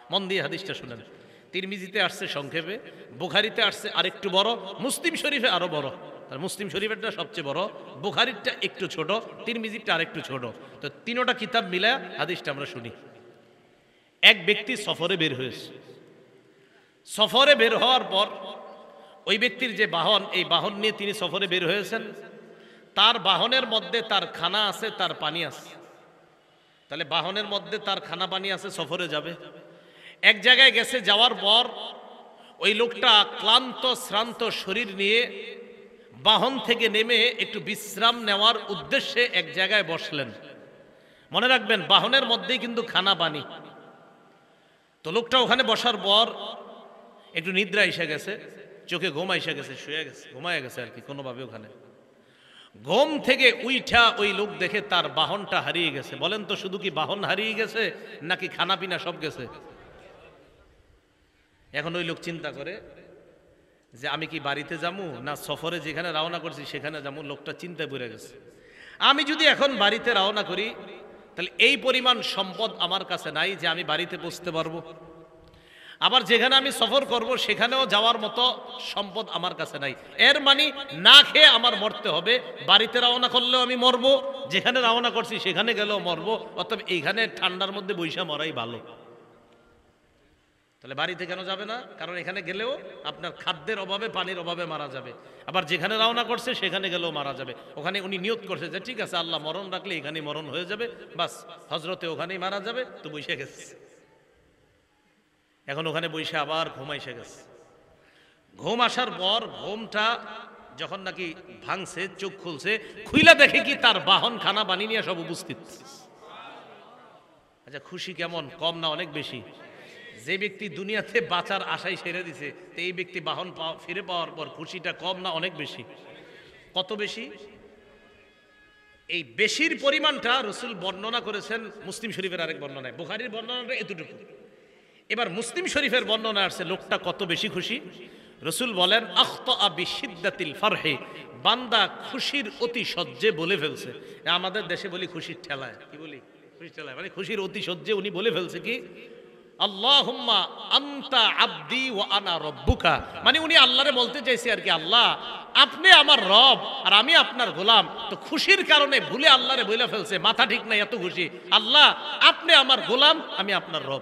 মন দিয়ে হাদিসটা শুনেন। তিরমিজিতে আসছে সংক্ষেপে, বুখারীতে আসছে আরেকটু বড়, মুসলিম শরীফে আরো বড়। আর মুসলিম শরীফেরটা সবচেয়ে বড়, বুখারীরটা একটু ছোট, তিরমিজিরটা আরেকটু ছোট। তো তিনোটা কিতাব মিলে হাদিসটা আমরা শুনি। এক ব্যক্তি সফরে বের হয়েছে। সফরে বের হওয়ার পর ওই ব্যক্তির যে বাহন, এই বাহন নিয়ে তিনি সফরে বের হয়েছেন। তার বাহনের মধ্যে তার খানা আছে, তার পানি আছে। তাহলে বাহনের মধ্যে তার খানা পানি আছে, সফরে যাবে। এক জায়গায় গেছে, যাওয়ার পর ওই লোকটা ক্লান্ত শ্রান্ত শরীর নিয়ে বাহন থেকে নেমে একটু বিশ্রাম নেওয়ার উদ্দেশ্যে এক জায়গায় বসলেন। মনে রাখবেন, বাহনের মধ্যেই কিন্তু খানা পানি। তো লোকটা ওখানে বসার পর একটু নিদ্রা এসে গেছে, চোখে ঘুম এসে গেছে, শুয়ে গেছে, ঘুমায় গেছে আর কি কোনোভাবে। ওখানে ঘুম থেকে উইঠা ওই লোক দেখে তার বাহনটা হারিয়ে গেছে। বলেন তো, শুধু কি বাহন হারিয়ে গেছে নাকি খানা পিনা সব গেছে? এখন ওই লোক চিন্তা করে যে আমি কি বাড়িতে যাবো না সফরে যেখানে রওনা করছি সেখানে যাবো। লোকটা চিন্তায় পড়ে গেছে, আমি যদি এখন বাড়িতে রওনা করি তাহলে এই পরিমাণ সম্পদ আমার কাছে নাই যে আমি বাড়িতে পৌঁছতে পারবো। আবার যেখানে আমি সফর করব সেখানেও যাওয়ার মতো সম্পদ আমার কাছে নাই। এর মানে না খেয়ে আমার মরতে হবে। বাড়িতে রওনা করলেও আমি মরবো, যেখানে রওনা করছি সেখানে গেলেও মরবো। অতএব এইখানে ঠান্ডার মধ্যে বৈশা মরাই ভালো। তাহলে বাড়িতে কেন যাবে না? কারণ এখানে গেলেও আপনার খাদ্যের অভাবে, পানির অভাবে মারা যাবে। আবার যেখানে রওনা করছে সেখানে গেলেও মারা যাবে। ওখানে উনি নিয়ত করছে যে ঠিক আছে, আল্লাহ মরণ রাখলে এখানেই মরণ হয়ে যাবে, বাস হজরতে ওখানেই মারা যাবে। তো বৈশা গেছে। এখন ওখানে বৈশা আবার ঘুম এসে গেছে। ঘুম আসার পর ঘুমটা যখন নাকি ভাঙছে, চোখ খুলছে, খুইলা দেখে কি তার বাহন খানা বানি নিয়ে সব উপস্থিত। আচ্ছা, খুশি কেমন? কম না অনেক বেশি? যে ব্যক্তি দুনিয়াতে বাঁচার আশাই ছেড়ে দিছে, তো এই ব্যক্তি বাহন ফিরে পাওয়ার পর খুশিটা কম না অনেক বেশি? কত বেশি? এই বেশির পরিমাণটা রাসূল বর্ণনা করেছেন মুসলিম শরীফের আরেক বর্ণনায়। বুখারীর বর্ণনাটা এতটুকু। এবার মুসলিম শরীফের বর্ণনা আসছে লোকটা কত বেশি খুশি। রাসূল বলেন, আখতা বিশিদ্দাতিল ফারহি, বান্দা খুশির অতি সহ্যে বলে ফেলছে। আমাদের দেশে বলি খুশির ঠেলায়। কি বলি? খুশির ঠেলায়, মানে খুশির অতি সহ্যে উনি বলে ফেলছে কি, আল্লাহুম্মা আনতা আবদি ওয়া আনা রব্বুকা। মানে উনি আল্লাহরে বলতে চাইছে আর কি, আল্লাহ আপনি আমার রব আর আমি আপনার গোলাম। তো খুশির কারণে ভুলে আল্লাহরে বলে ফেলছে, মাথা ঠিক নাই, এত খুশি। আল্লাহ আপনি আমার গোলাম, আমি আপনার রব।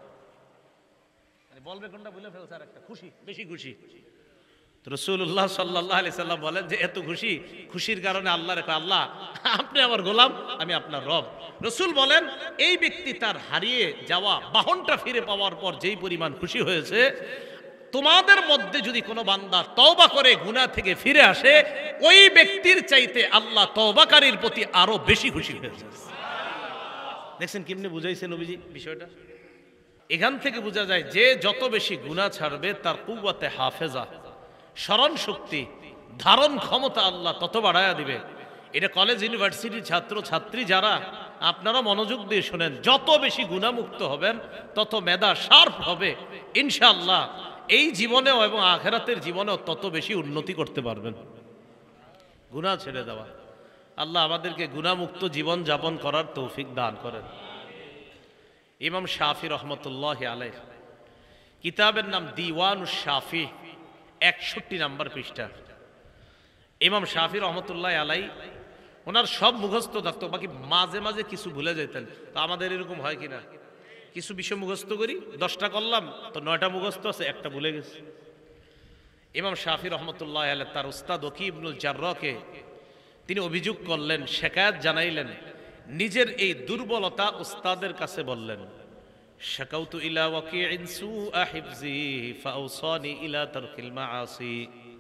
বলবে কোনটা বলে ফেলছে, আর একটা খুশি, বেশি খুশি। রাসূলুল্লাহ সাল্লাল্লাহু আলাইহি সাল্লাম বলেন যে এত খুশি, খুশির কারণে আল্লাহর কাছে, আল্লাহ আপনি আমার গোলাম, আমি আপনার রব। রাসূল বলেন এই ব্যক্তি তার হারিয়ে যাওয়া বাহনটা ফিরে পাওয়ার পর যেই পরিমাণ খুশি হয়েছে, তোমাদের মধ্যে যদি কোনো বান্দা তওবা করে গুনাহ থেকে ফিরে আসে, ওই ব্যক্তির চাইতে আল্লাহ তওবাকারীর প্রতি আরো বেশি খুশি হয়েছে। দেখছেন কেমনে বুঝাইছে নবীজি বিষয়টা? এখান থেকে বোঝা যায় যে যত বেশি গুনাহ ছাড়বে তার কুওয়াতে হাফেজা, স্মরণ শক্তি, ধারণ ক্ষমতা আল্লাহ তত বাড়ায়া দিবে। এটা কলেজ ইউনিভার্সিটির ছাত্র ছাত্রী যারা, আপনারা মনোযোগ দিয়ে শুনেন, যত বেশি গুনাহমুক্ত হবেন তত মেধা শার্প হবে ইনশাআল্লাহ। এই জীবনেও এবং আখিরাতের জীবনেও তত বেশি উন্নতি করতে পারবেন। গুনাহ ছেড়ে দেওয়া, আল্লাহ আমাদেরকে গুনাহমুক্ত জীবন যাপন করার তৌফিক দান করেন। ইমাম শাফি রহমতুল্লাহ আলাইহ, কিতাবের নাম দিওয়ানুশ শাফি, 61 নম্বর পৃষ্ঠা। ইমাম শাফি রহমতুল্লাহ আলাই, ওনার সব মুখস্থ থাকতো, বাকি মাঝে মাঝে কিছু ভুলে যেতেন। তো আমাদের এরকম হয় কিনা, কিছু বিষয় মুখস্থ করি, 10টা করলাম তো 9টা মুখস্থ আছে, একটা ভুলে গেছে। ইমাম শাফি রহমতুল্লাহ আলাই তার উস্তাদ ওয়াকি ইবনুল জাররাহকে তিনি অভিযোগ করলেন, শিকায়াত জানাইলেন, নিজের এই দুর্বলতা উস্তাদের কাছে বললেন। শাকাউতু ইলা ওয়াকিইন সুআ হিফজি ফাওসানি ইলা তারকিল মাআসি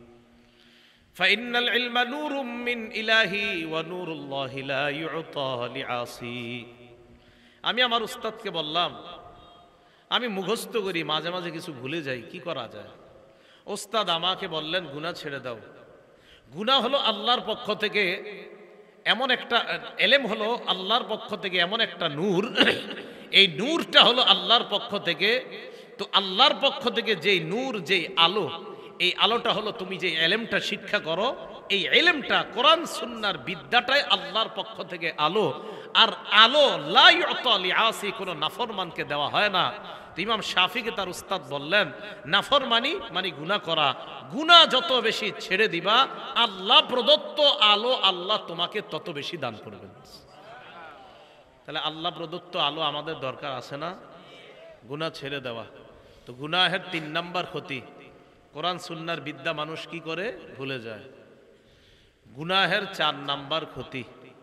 ফাইন্নাল ইলমা নূরুম মিন ইলাহি ওয়া নূরুল্লাহি লা ইউতা লিআসি। আমি আমার উস্তাদকে বললাম, আমি মুখস্থ করি, মাঝে মাঝে কিছু ভুলে যাই, কি করা যায়? উস্তাদ আমাকে বললেন, গুনাহ ছেড়ে দাও। গুনাহ হলো আল্লাহর পক্ষ থেকে এমন একটা এলেম, হলো আল্লাহর পক্ষ থেকে এমন একটা নূর, এই নূরটা হলো আল্লাহর পক্ষ থেকে। তো আল্লাহর পক্ষ থেকে যেই নূর, যেই আলো, এই আলোটা হলো তুমি যে এলেমটা শিক্ষা করো, এই এলেমটা কোরআন সুন্নাহর বিদ্যাটাই আল্লাহর পক্ষ থেকে আলো। আর আলো লা ইউতা লিআসি, কোনো নাফরমানকে দেওয়া হয় না। তো ইমাম শাফিকে তার উস্তাদ বললেন, নাফরমানি মানে গুনাহ করা, গুনাহ যত বেশি ছেড়ে দিবা আল্লাহ প্রদত্ত আলো আল্লাহ তোমাকে তত বেশি দান করবেন। তাহলে আল্লাহ প্রদত্ত আলো আমাদের দরকার আছে না? গুনাহ ছেড়ে দেওয়া। তো গুনাহের 3 নাম্বার ক্ষতি, কোরআন সুন্নাহর বিদ্যা মানুষ কি করে ভুলে যায়। গুনাহের 4 নাম্বার ক্ষতি,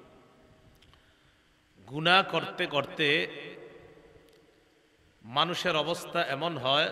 গুনাহ করতে করতে মানুষের অবস্থা এমন হয়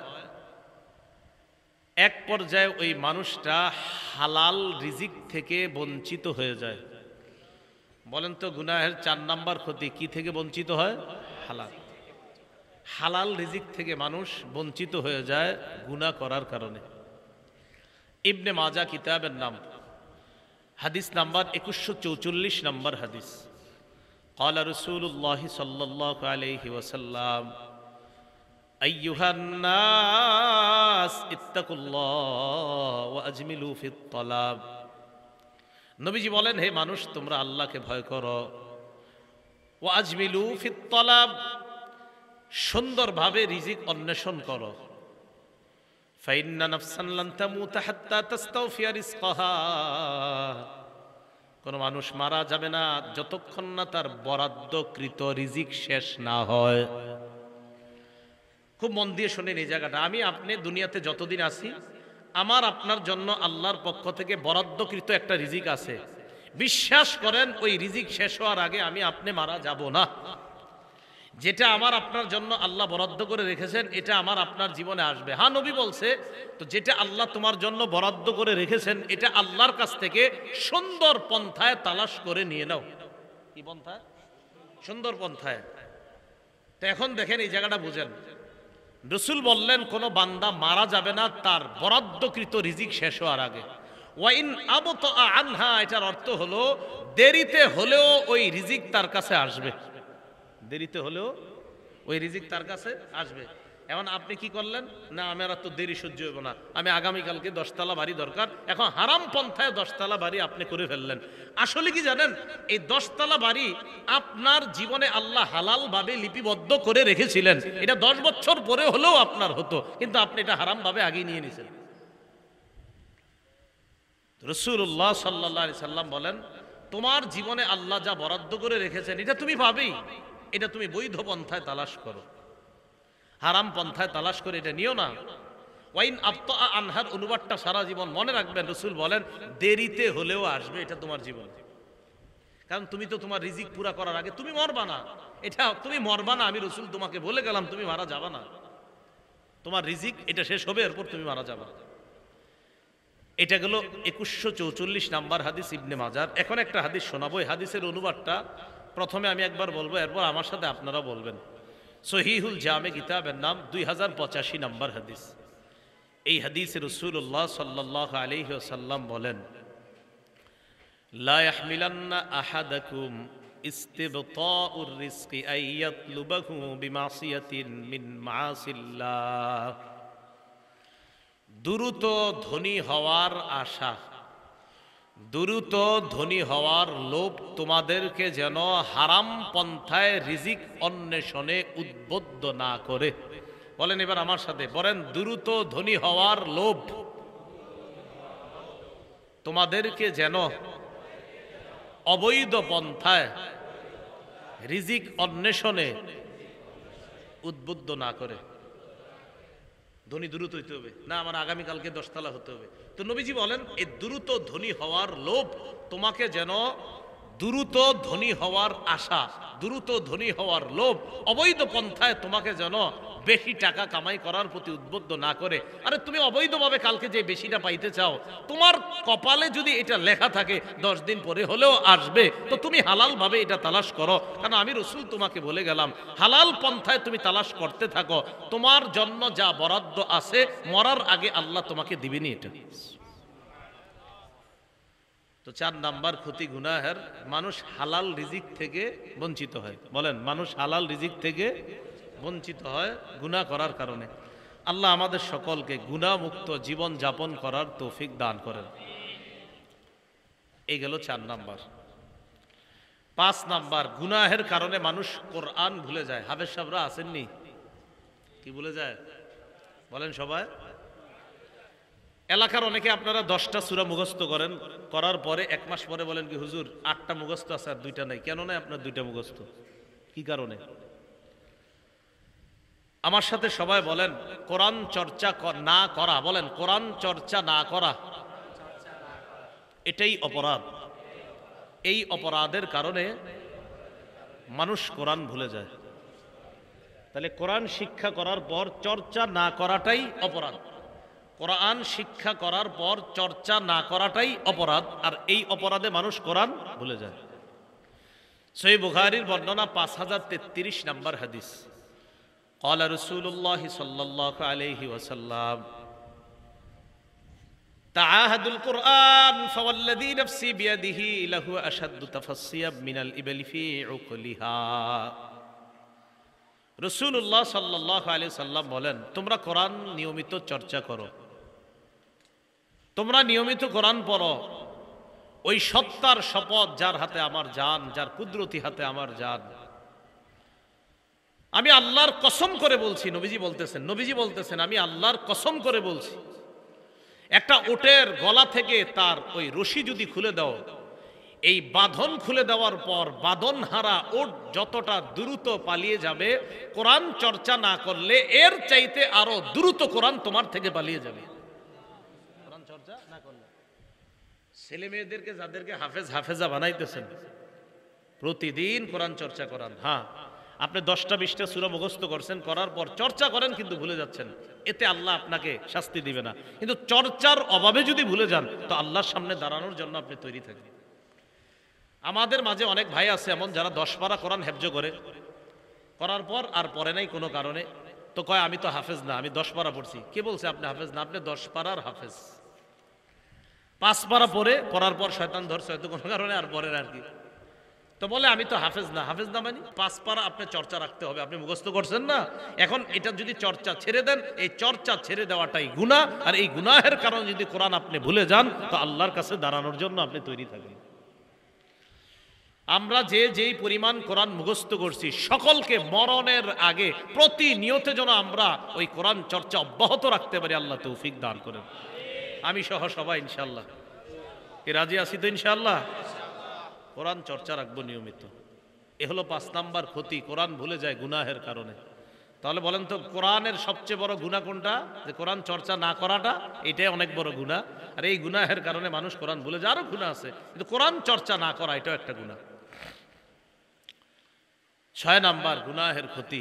এক পর্যায়ে ওই মানুষটা হালাল রিজিক থেকে বঞ্চিত হয়ে যায়। বলেন তো গুনাহের 4 নাম্বার ক্ষতি কি থেকে বঞ্চিত হয়? হালাল, হালাল রিজিক থেকে মানুষ বঞ্চিত হয়ে যায় গুনাহ করার কারণে। ইবনে মাজাহ কিতাবের নাম, হাদিস নাম্বার 2144 নম্বর হাদিস। قال رسول الله صلى الله عليه وسلم أيها الناس اتقوا الله وأجملوا في الطلب। নবীজি বলেন, হে মানুষ তোমরা আল্লাহকে ভয় করো, ওয়াজমিলু ফিত তলাব, সুন্দরভাবে রিজিক অন্বেষণ করো। ফাইন্না নাফসান লান তামুতা হাত্তা তাস্তাওফিয়া রিজকাহা, কোন মানুষ মারা যাবে না যতক্ষণ না তার বরাদ্দকৃত রিজিক শেষ না হয়। খুব মন দিয়ে শুনেন এই জায়গাটা। আমি আপনি দুনিয়াতে যতদিন আছি আমার আপনার জন্য আল্লাহর পক্ষ থেকে বরাদ্দকৃত একটা রিজিক আছে। বিশ্বাস করেন ওই রিজিক শেষ হওয়ার আগে আমি আপনি মারা যাব না। যেটা আমার আপনার জন্য আল্লাহ বরাদ্দ করে রেখেছেন এটা আমার আপনার জীবনে আসবে। হ্যাঁ, নবী বলছে তো যেটা আল্লাহ তোমার জন্য বরাদ্দ করে রেখেছেন এটা আল্লাহর কাছ থেকে সুন্দর পন্থায় তালাশ করে নিয়ে নাও। কি পন্থায়? সুন্দর পন্থায়। তো এখন দেখেন এই জায়গাটা বুঝেন, রাসূল বললেন কোন বান্দা মারা যাবে না তার বরাদ্দকৃত রিজিক শেষ হওয়ার আগে। ওয়াইন আবতা আনহা, এটার অর্থ হলো দেরিতে হলেও ওই রিজিক তার কাছে আসবে। দেরিতে হলেও ওই রিজিক তার কাছে আসবে। এখন আপনি কি করলেন? না আমার তো দেরি সহ্য হইব না, আমি আগামীকালকে 10 তলা বাড়ি দরকার, এখন হারাম পন্থায় 10 তলা বাড়ি আপনি করে ফেললেন। আসলে কি জানেন, এই 10 তলা বাড়ি আপনার জীবনে আল্লাহ হালাল ভাবে লিপিবদ্ধ করে রেখেছিলেন, এটা 10 বছর পরে হলেও আপনার হতো, কিন্তু আপনি এটা হারাম ভাবে আগে নিয়ে নিয়েছেন। রাসূলুল্লাহ সাল্লাল্লাহু আলাইহি সাল্লাম বলেন, তোমার জীবনে আল্লাহ যা বরাদ্দ করে রেখেছেন এটা তুমি পাবেই, এটা তুমি বৈধ পন্থায় তালাশ করো, হারাম পন্থায় তালাশ করে এটা নিও না। ওয়াইন আবতা আনহার অনুবাদটা সারা জীবন মনে রাখবেন। রাসূল বলেন দেরিতে হলেও আসবে এটা তোমার জীবন, কারণ তুমি তো তোমার রিজিক পুরা করার আগে তুমি মরবা না। এটা তুমি মরবা না, আমি রাসূল তোমাকে বলে গেলাম, তুমি মারা যাবা না। তোমার রিজিক এটা শেষ হবে, এরপর তুমি মারা যাবা। এটা গেল 2144 নাম্বার হাদিস ইবনে মাজাহ। এখন একটা হাদিস শোনাবো, এই হাদিসের অনুবাদটা প্রথমে আমি একবার বলবো, এরপর আমার সাথে আপনারা বলবেন। সহিহুল জামে কিতাবের নাম 2085 নাম্বার হাদিস। এই হাদিসে রাসূলুল্লাহ সাল্লাল্লাহু আলাইহি ওয়াসাল্লাম বলেন, লা ইয়াহমিলান্না আহাদাকুম ইস্তিবতাউর রিজকি আইয়াতলুবাহু বিমাসিয়াতিন মিন মাআসিল্লাহ। দ্রুত ধনী হওয়ার আশা, দ্রুত ধনী হওয়ার লোভ তোমাদেরকে যেন হারাম পন্থায় রিজিক অন্বেষণে উদ্বুদ্ধ না করে। বলেন এবার আমার সাথে, বলেন দ্রুত ধনী হওয়ার লোভ তোমাদেরকে যেন অবৈধ পন্থায় রিজিক অন্বেষণে উদ্বুদ্ধ না করে। ধনী দ্রুত হইতে হবে না, আমার আগামীকালকে 10 তলা হতে হবে। তো নবীজি বলেন এই দ্রুত ধনী হওয়ার লোভ তোমাকে যেন দ্রুত ধনী হওয়ার আশা, দ্রুত ধনী হওয়ার লোভ অবৈধ পন্থায় তোমাকে যেন বেশি টাকা কামাই করার প্রতি উদ্বুদ্ধ না করে। আরে তুমি অবৈধভাবে কালকে যে বেশিটা পাইতে চাও, তোমার কপালে যদি এটা লেখা থাকে 10 দিন পরে হলেও আসবে, তো তুমি হালাল ভাবে এটা তালাশ করো। কারণ আমি রাসূল তোমাকে বলে গেলাম হালাল পন্থায় তুমি তালাশ করতে থাকো, তোমার জন্য যা বরাদ্দ আছে মরার আগে আল্লাহ তোমাকে দিবেনি এটা। তো 4 নাম্বার ক্ষতি গুনাহের, মানুষ হালাল রিজিক থেকে বঞ্চিত হয়। বলেন মানুষ হালাল রিজিক থেকে বঞ্চিত হয় গুনাহ করার কারণে। আল্লাহ আমাদের সকলকে গুনাহমুক্ত জীবন যাপন করার তৌফিক দান করেন। এই গেল 4 নাম্বার। 5 নাম্বার, গুনাহের কারণে মানুষ কোরআন ভুলে যায়। হাফেজ সাহেবরা আসেননি? কি ভুলে যায় বলেন সবাই? এলাকার অনেকে আপনারা 10টা সূরা মুখস্থ করেন, করার পরে 1 মাস পরে বলেন কি হুজুর 8টা মুখস্থ আছে আর 2টা নাই। কেন নাই আপনার 2টা মুখস্থ? কি কারণে? আমার সাথে সবাই বলেন কোরআন চর্চা না করা, বলেন কোরআন চর্চা না করা এটাই অপরাধ। এই অপরাধের কারণে মানুষ কোরআন ভুলে যায়। তাহলে কোরআন শিক্ষা করার পর চর্চা না করাটাই অপরাধ। কোরআন শিক্ষা করার পর চর্চা না করাটাই অপরাধ, আর এই অপরাধে মানুষ কোরআন ভুলে যায়। সহিহ বুখারীর বর্ণনা 5033 নম্বর হাদিস। قال رسول الله صلى الله عليه وسلم تعاهدوا القرآن فوالذي نفسي بيده له أشد تفصيا من الإبل في عقلها। রাসূলুল্লাহ সাল্লাল্লাহু আলাইহি ওয়াসাল্লাম বলেন তোমরা কোরআন নিয়মিত চর্চা করো, তোমরা নিয়মিত কোরআন পড়ো। ওই সত্তার শপথ যার হাতে আমার জান, যার কুদরতি হাতে আমার জান, আমি আল্লাহর কসম করে বলছি। নবীজি বলতেছেন আমি আল্লাহর কসম করে বলছি, একটা উটের গলা থেকে তার ওই রশি যদি খুলে দাও, এই বাঁধন খুলে দেওয়ার পর বাঁধন হারা উট যতটা দ্রুত পালিয়ে যাবে, কোরআন চর্চা না করলে এর চাইতে আরো দ্রুত কোরআন তোমার থেকে পালিয়ে যাবে। কোরআন চর্চা না করলে ছেলে মেয়েদেরকে যাদেরকে হাফেজা বানাইতেছেন প্রতিদিন কোরআন চর্চা করান। হ্যাঁ, আপনি 10টা 20টা সূরা মুখস্থ করছেন, করার পর চর্চা করেন কিন্তু ভুলে যাচ্ছেন, এতে আল্লাহ আপনাকে শাস্তি দিবে না। কিন্তু চর্চার অভাবে যদি ভুলে যান তো আল্লাহর সামনে দাঁড়ানোর জন্য আপনি তৈরি থাকবেন। আমাদের মাঝে অনেক ভাই আছে এমন যারা 10 পারা কোরআন হেফজ করে, করার পর আর পড়ে নাই কোনো কারণে, তো কয় আমি তো হাফেজ না, আমি 10 পারা পড়ছি। কে বলছে আপনি হাফেজ না? আপনি 10 পারার হাফেজ। 5 পারা পড়ে করার পর শয়তান ধরছে হয়তো কোনো কারণে, আর পড়েন আর কি, তো বলে আমি তো হাফেজ না। হাফেজ না মানে 5 পারা আপনি চর্চা রাখতে হবে, আপনি মুখস্থ করছেন না। এখন এটা যদি চর্চা ছেড়ে দেন, এই চর্চা ছেড়ে দেওয়াটাই গুনাহ, আর এই গুনাহের কারণে যদি কোরআন আপনি ভুলে যান তো আল্লাহর কাছে দাঁড়ানোর জন্য আপনি তৈরি থাকেন। আমরা যেই পরিমাণ কোরআন মুখস্থ করছি, সকলকে মরণের আগে প্রতিনিয়ত যেন আমরা ওই কোরআন চর্চা অব্যাহত রাখতে পারি, আল্লাহ তৌফিক দান করেন। আমি সহ সবাই ইনশাআল্লাহ কি রাজি আছি তো? ইনশাআল্লাহ কোরআন চর্চা রাখবো নিয়মিত। এ হলো 5 নাম্বার ক্ষতি, কোরআন ভুলে যায় গুনাহের কারণে। তাহলে বলেন তো কোরআনের সবচেয়ে বড় গুনাহ কোনটা? যে কোরআন চর্চা না করাটা, এটাই অনেক বড় গুনাহ। আর এই গুনাহের কারণে মানুষ কোরআন ভুলে যায়। আরো গুনাহ আছে, কিন্তু কোরআন চর্চা না করা এটাও একটা গুনাহ। 6 নাম্বার গুনাহের ক্ষতি,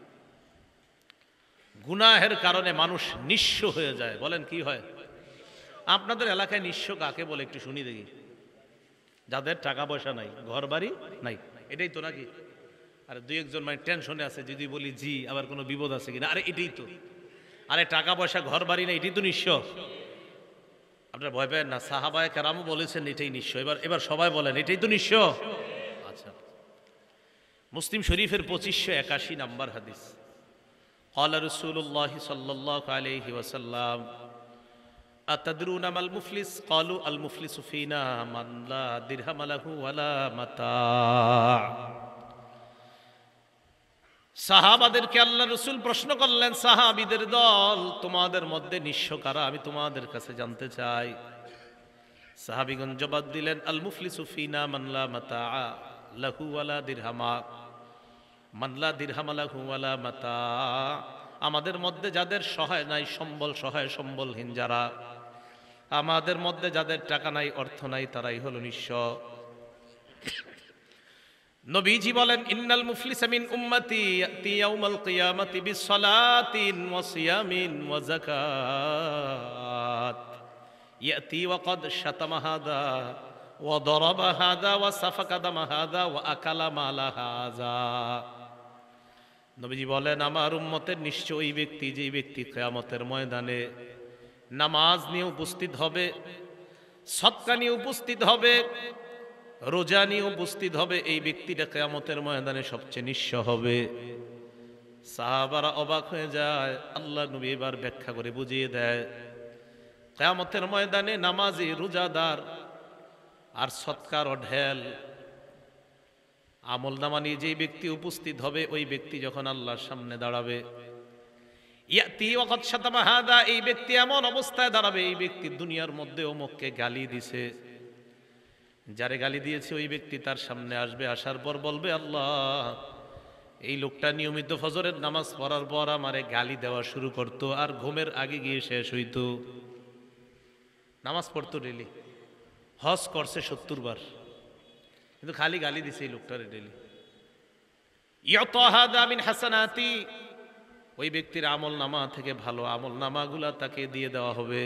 গুনাহের কারণে মানুষ নিঃস্ব হয়ে যায়। বলেন কি হয়? আপনাদের এলাকায় নিঃস্ব কাকে বলে একটু শুনি দেখি। যাদের টাকা পয়সা নাই, ঘর বাড়ি নাই, এটাই তো নাকি? আর 2-1 জন মানে টেনশনে আছে, যদি বলি জি আবার কোনো বিপদ আছে কিনা। আরে এটাই তো, আরে টাকা পয়সা ঘর বাড়ি নাই, এটাই তো নিঃস্ব। আপনারা ভয় পেন না, সাহাবায়ে কেরামও বলেছেন এটাই নিঃস্ব। এবার সবাই বলেন এটাই তো নিঃস্ব। আচ্ছা, মুসলিম শরীফের 2581 নাম্বার হাদিস। ক্বালা রাসূলুল্লাহ সাল্লাল্লাহু আলাইহি ওয়াসাল্লাম আতাদরুনা মাল মুফলিস? ক্বালু আল মুফলিসু ফিনা মান লা দিরহাম লাহু ওয়ালা মাতা। সাহাবাদেরকে আল্লাহ রাসূল প্রশ্ন করলেন, সাহাবীদের দল, তোমাদের মধ্যে নিঃস্ব কারা? আমি তোমাদের কাছে জানতে চাই। সাহাবীগণ জবাব দিলেন, আল মুফলিসু ফিনা মান লা মাতা লাহু ওয়ালা দিরহামা। মান লা দিরহাম লাহু ওয়ালা মাতা, আমাদের মধ্যে যাদের সহায় নাই, সহায় সম্বলহীন যারা, আমাদের মধ্যে যাদের টাকা নাই, অর্থ নাই, তারাই হলো নিঃস্ব। নবীজি বলেন, ইন্নাল মুফলিসা মিন উম্মতি ইয়াতি ইয়াউমাল কিয়ামাতি বিসসালাতিন ওয়া সিয়ামিন ওয়া যাকাত ইয়াতি ওয়া ক্বাদ শাতামা হাদা ওয়া দারাবা হাদা ওয়া সাফাকা দামা হাদা ওয়া আকালা মালা হাযা। নবীজি বলেন, আমার উম্মতের নিশ্চয় ওই ব্যক্তি, যেই ব্যক্তি কিয়ামতের ময়দানে নামাজ নিয়ে উপস্থিত হবে, সদকা নিয়ে উপস্থিত হবে, রোজা নিয়ে উপস্থিত হবে, এই ব্যক্তিটা কিয়ামতের ময়দানে সবচেয়ে নিঃস্ব হবে। সাহাবারা অবাক হয়ে যায়। আল্লাহ নবী এবার ব্যাখ্যা করে বুঝিয়ে দেয়, কিয়ামতের ময়দানে নামাজি, রোজাদার আর সৎকার ঢেল আমল নামা নিয়ে যেই ব্যক্তি উপস্থিত হবে, ওই ব্যক্তি যখন আল্লাহর সামনে দাঁড়াবে, ইয়াতি ওয়াকাদ শাতামা হাদা, এই ব্যক্তি এমন অবস্থায় দাঁড়াবে, এই ব্যক্তি দুনিয়ার মধ্যে অমুককে গালি দিছে, যারে গালি দিয়েছে ওই ব্যক্তি তার সামনে আসবে, আসার পর বলবে আল্লাহ এই লোকটা নিয়মিত ফজরের নামাজ পড়ার পর আমারে গালি দেওয়া শুরু করতো, আর ঘুমের আগে গিয়ে শেষ হইতো। নামাজ পড়তো ডেলি, হজ করছে 70 বার, কিন্তু খালি গালি দিছে এই লোকটারে ডেলি। ইয়াতাহাদা মিন হাসানাতি, ওই ব্যক্তির আমল নামা থেকে ভালো আমল নামাগুলা তাকে দিয়ে দেওয়া হবে।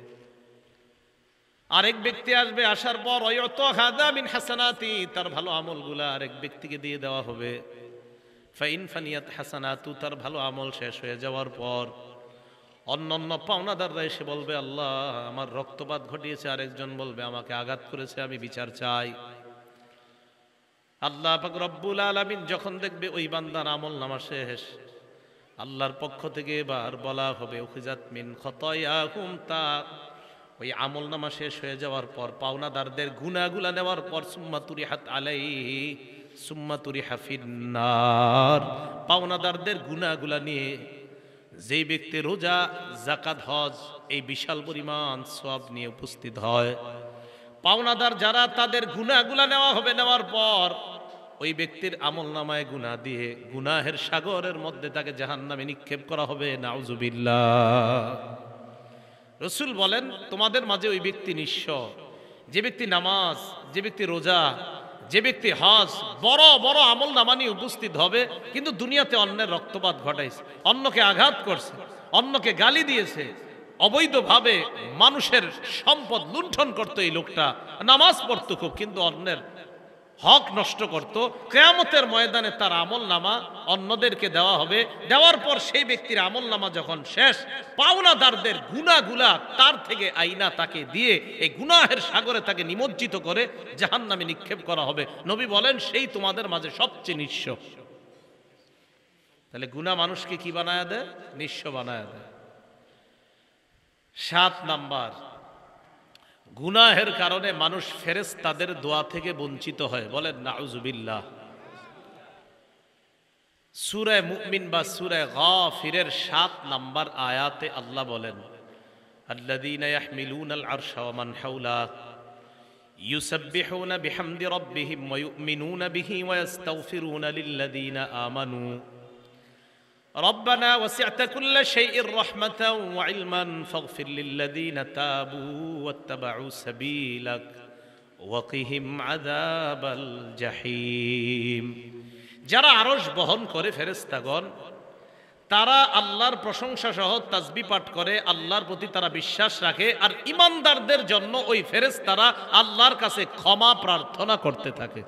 আরেক ব্যক্তি আসবে, আসার পর ইয়াতাহাদা মিন হাসানাতি, তার ভালো আমলগুলা আরেক ব্যক্তিকে দিয়ে দেওয়া হবে। ফাইন ফানিয়াত হাসানাতু, তার ভালো আমল শেষ হয়ে যাওয়ার পর অন্যান্য পাওনাদাররা এসে বলবে আল্লাহ আমার রক্তপাত ঘটিয়েছে, আরেকজন বলবে আমাকে আঘাত করেছে, আমি বিচার চাই। আল্লাহ পাক রব্বুল আলামিন যখন দেখবে ওই বান্দার আমল নামা শেষ, আল্লাহর পক্ষ থেকে এবার বলা হবে উখিজাত মিন খতায়াকুম, তা ওই আমল নামা শেষ হয়ে যাওয়ার পর পাওনাদারদের গুনাহগুলা নেওয়ার পর সুম্মা তুরিহাত আলাইহি সুম্মা তুরিহা ফিন্নার, পাওনাদারদের গুনাহগুলা নিয়ে যেই ব্যক্তি রোজা যাকাত হজ এই বিশাল পরিমাণ সওয়াব নিয়ে উপস্থিত হয়, পাওনাদার যারা তাদের গুনাহগুলা নেওয়া হবে, নেওয়ার পর ওই ব্যক্তির আমল নামায় গুনাহ দিয়ে গুনাহের সাগরের মধ্যে তাকে জাহান্নামে নিক্ষেপ করা হবে। নাউজুবিল্লাহ। রাসূল বলেন তোমাদের মাঝে ওই ব্যক্তি নিঃস্ব, যে ব্যক্তি নামাজ, যে ব্যক্তি রোজা, যে ব্যক্তি হজ বড় বড় আমল নামা নিয়ে উপস্থিত হবে, কিন্তু দুনিয়াতে অন্যের রক্তপাত ঘটাইছে, অন্যকে আঘাত করছে, অন্যকে গালি দিয়েছে, অবৈধভাবে মানুষের সম্পদ লুণ্ঠন করতো। এই লোকটা নামাজ পড়তো খুব, কিন্তু অন্যের হক নষ্ট করত। কিয়ামতের ময়দানে তার আমল নামা অন্যদেরকে দেওয়া হবে, দেওয়ার পর সেই ব্যক্তির আমল নামা যখন শেষ, পাওনাদারদের গুনাহগুলা তার থেকে আইনা তাকে দিয়ে এই গুনাহের সাগরে তাকে নিমজ্জিত করে জাহান্নামে নিক্ষেপ করা হবে। নবী বলেন সেই তোমাদের মাঝে সবচেয়ে নিঃস্ব। তাহলে গুনাহ মানুষকে কি বানায় দেয়? নিঃস্ব বানায় দেয়। 7 নাম্বার, গুনাহের কারণে মানুষ ফেরেশতাদের দোয়া থেকে বঞ্চিত হয়। বলেন নাউজুবিল্লাহ। সূরা মুমিন বা সূরা গাফিরের 7 নাম্বার আয়াতে আল্লাহ বলেন আল্লাযীনা ইয়াহমিলুনাল আরশা ওয়া মান হাওলা ইউসাব্বিহুনা বিহামদি রাব্বিহিম ওয়া ইউমিনুনা বিহি ওয়া ইস্তাগফিরুনা লিল্লাযীনা আমানু ربنا وسعت كل شيء رحمة وعلما فاغفر للذين تابوا واتبعوا سبيلك وقهم عذاب الجحيم। যারা আরশ বহন করে ফেরেশতাগণ, তারা আল্লাহর প্রশংসা সহ তাসবিহ পাঠ করে, আল্লাহর প্রতি তারা বিশ্বাস রাখে, আর ঈমানদারদের জন্য ওই ফেরেশতারা আল্লাহর কাছে ক্ষমা প্রার্থনা করতে থাকে।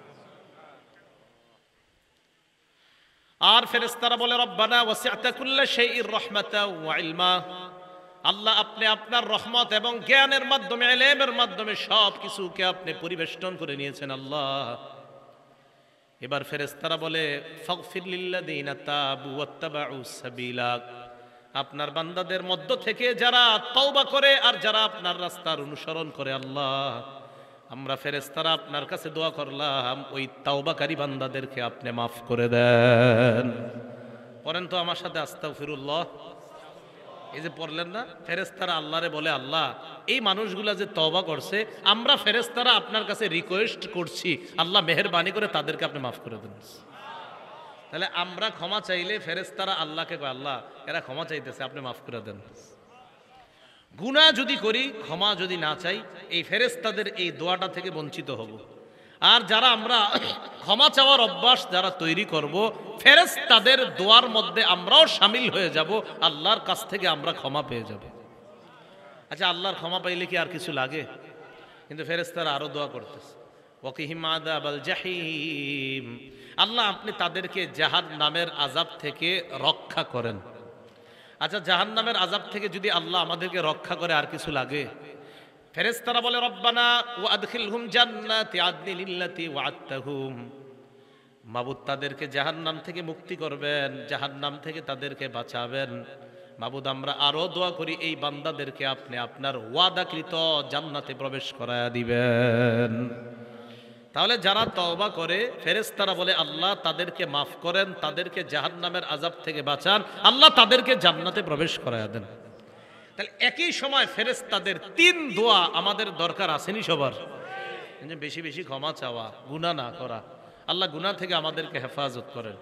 আর ফেরেশতারা বলে রব্বানা ওয়াসি'তা কুল্লা শাইইর রাহমাতাও ওয়া ইলমা, আল্লাহ আপনি আপনার রহমত এবং জ্ঞানের মাধ্যমে, ইলমের মাধ্যমে সব কিছুকে আপনি পরিবেষ্টন করে নিয়েছেন আল্লাহ। এবার ফেরেশতারা বলে ফাগফির লিল্লাযীনা তাবু ওয়াত্তাবাউ সাবিলাক, আপনার বান্দাদের মধ্য থেকে যারা তওবা করে আর যারা আপনার রাস্তার অনুসরণ করে, আল্লাহ আমরা ফেরেশতারা আপনার কাছে দোয়া করলাম ওই তাওবাকারী বান্দাদেরকে আপনি মাফ করে দেন। পড়েন তো আমার সাথে আস্তাগফিরুল্লাহ। এই যে পড়লেন না, ফেরেশতারা আল্লাহরে বলে আল্লাহ এই মানুষগুলা যে তওবা করছে, আমরা ফেরেশতারা আপনার কাছে রিকোয়েস্ট করছি, আল্লাহ মেহেরবানি করে তাদেরকে আপনি মাফ করে দেন। তাহলে আমরা ক্ষমা চাইলে ফেরেশতারা আল্লাহকে কয় আল্লাহ এরা ক্ষমা চাইতেছে, আপনি মাফ করে দেন। গুনাহ যদি করি, ক্ষমা যদি না চাই, এই ফেরেশতাদের এই দোয়াটা থেকে বঞ্চিত হব। আর যারা আমরা ক্ষমা চাওয়ার অভ্যাস যারা তৈরি করব, ফেরেশতাদের দোয়ার মধ্যে আমরাও শামিল হয়ে যাব, আল্লাহর কাছ থেকে আমরা ক্ষমা পেয়ে যাব। আচ্ছা, আল্লাহর ক্ষমা পাইলে কি আর কিছু লাগে? কিন্তু ফেরেশতারা আরো দোয়া করতেছে ওয়াকিহিম আযাবাল জাহিম, আল্লাহ আপনি তাদেরকে জাহান্নামের আযাব থেকে রক্ষা করেন। আচ্ছা, জাহান্নামের আযাব থেকে যদি আল্লাহ আমাদেরকে রক্ষা করে আর কিছু লাগে? ফেরেশতারা বলে রব্বানা ওয়া আদখিলহুম জান্নাতি আদনিন আল্লাতী ওয়া'আদতাহুম, মাবুদ তাদেরকে জাহান্নাম থেকে মুক্তি করবেন, জাহান্নাম থেকে তাদেরকে বাঁচাবেন। মাবুদ আমরা আরো দোয়া করি এই বান্দাদেরকে আপনি আপনার ওয়াদাকৃত জান্নাতে প্রবেশ করায়া দিবেন। তাহলে যারা তওবা করে ফেরেশতারা বলে আল্লাহ তাদেরকে মাফ করেন, তাদেরকে জাহান্নামের আযাব থেকে বাঁচান, আল্লাহ তাদেরকে জান্নাতে প্রবেশ করায় দেন। তাহলে একই সময় ফেরেশতাদের 3 দোয়া আমাদের দরকার আসেনি সবার? বেশি বেশি ক্ষমা চাওয়া, গুনাহ না করা। আল্লাহ গুনাহ থেকে আমাদেরকে হেফাজত করেন।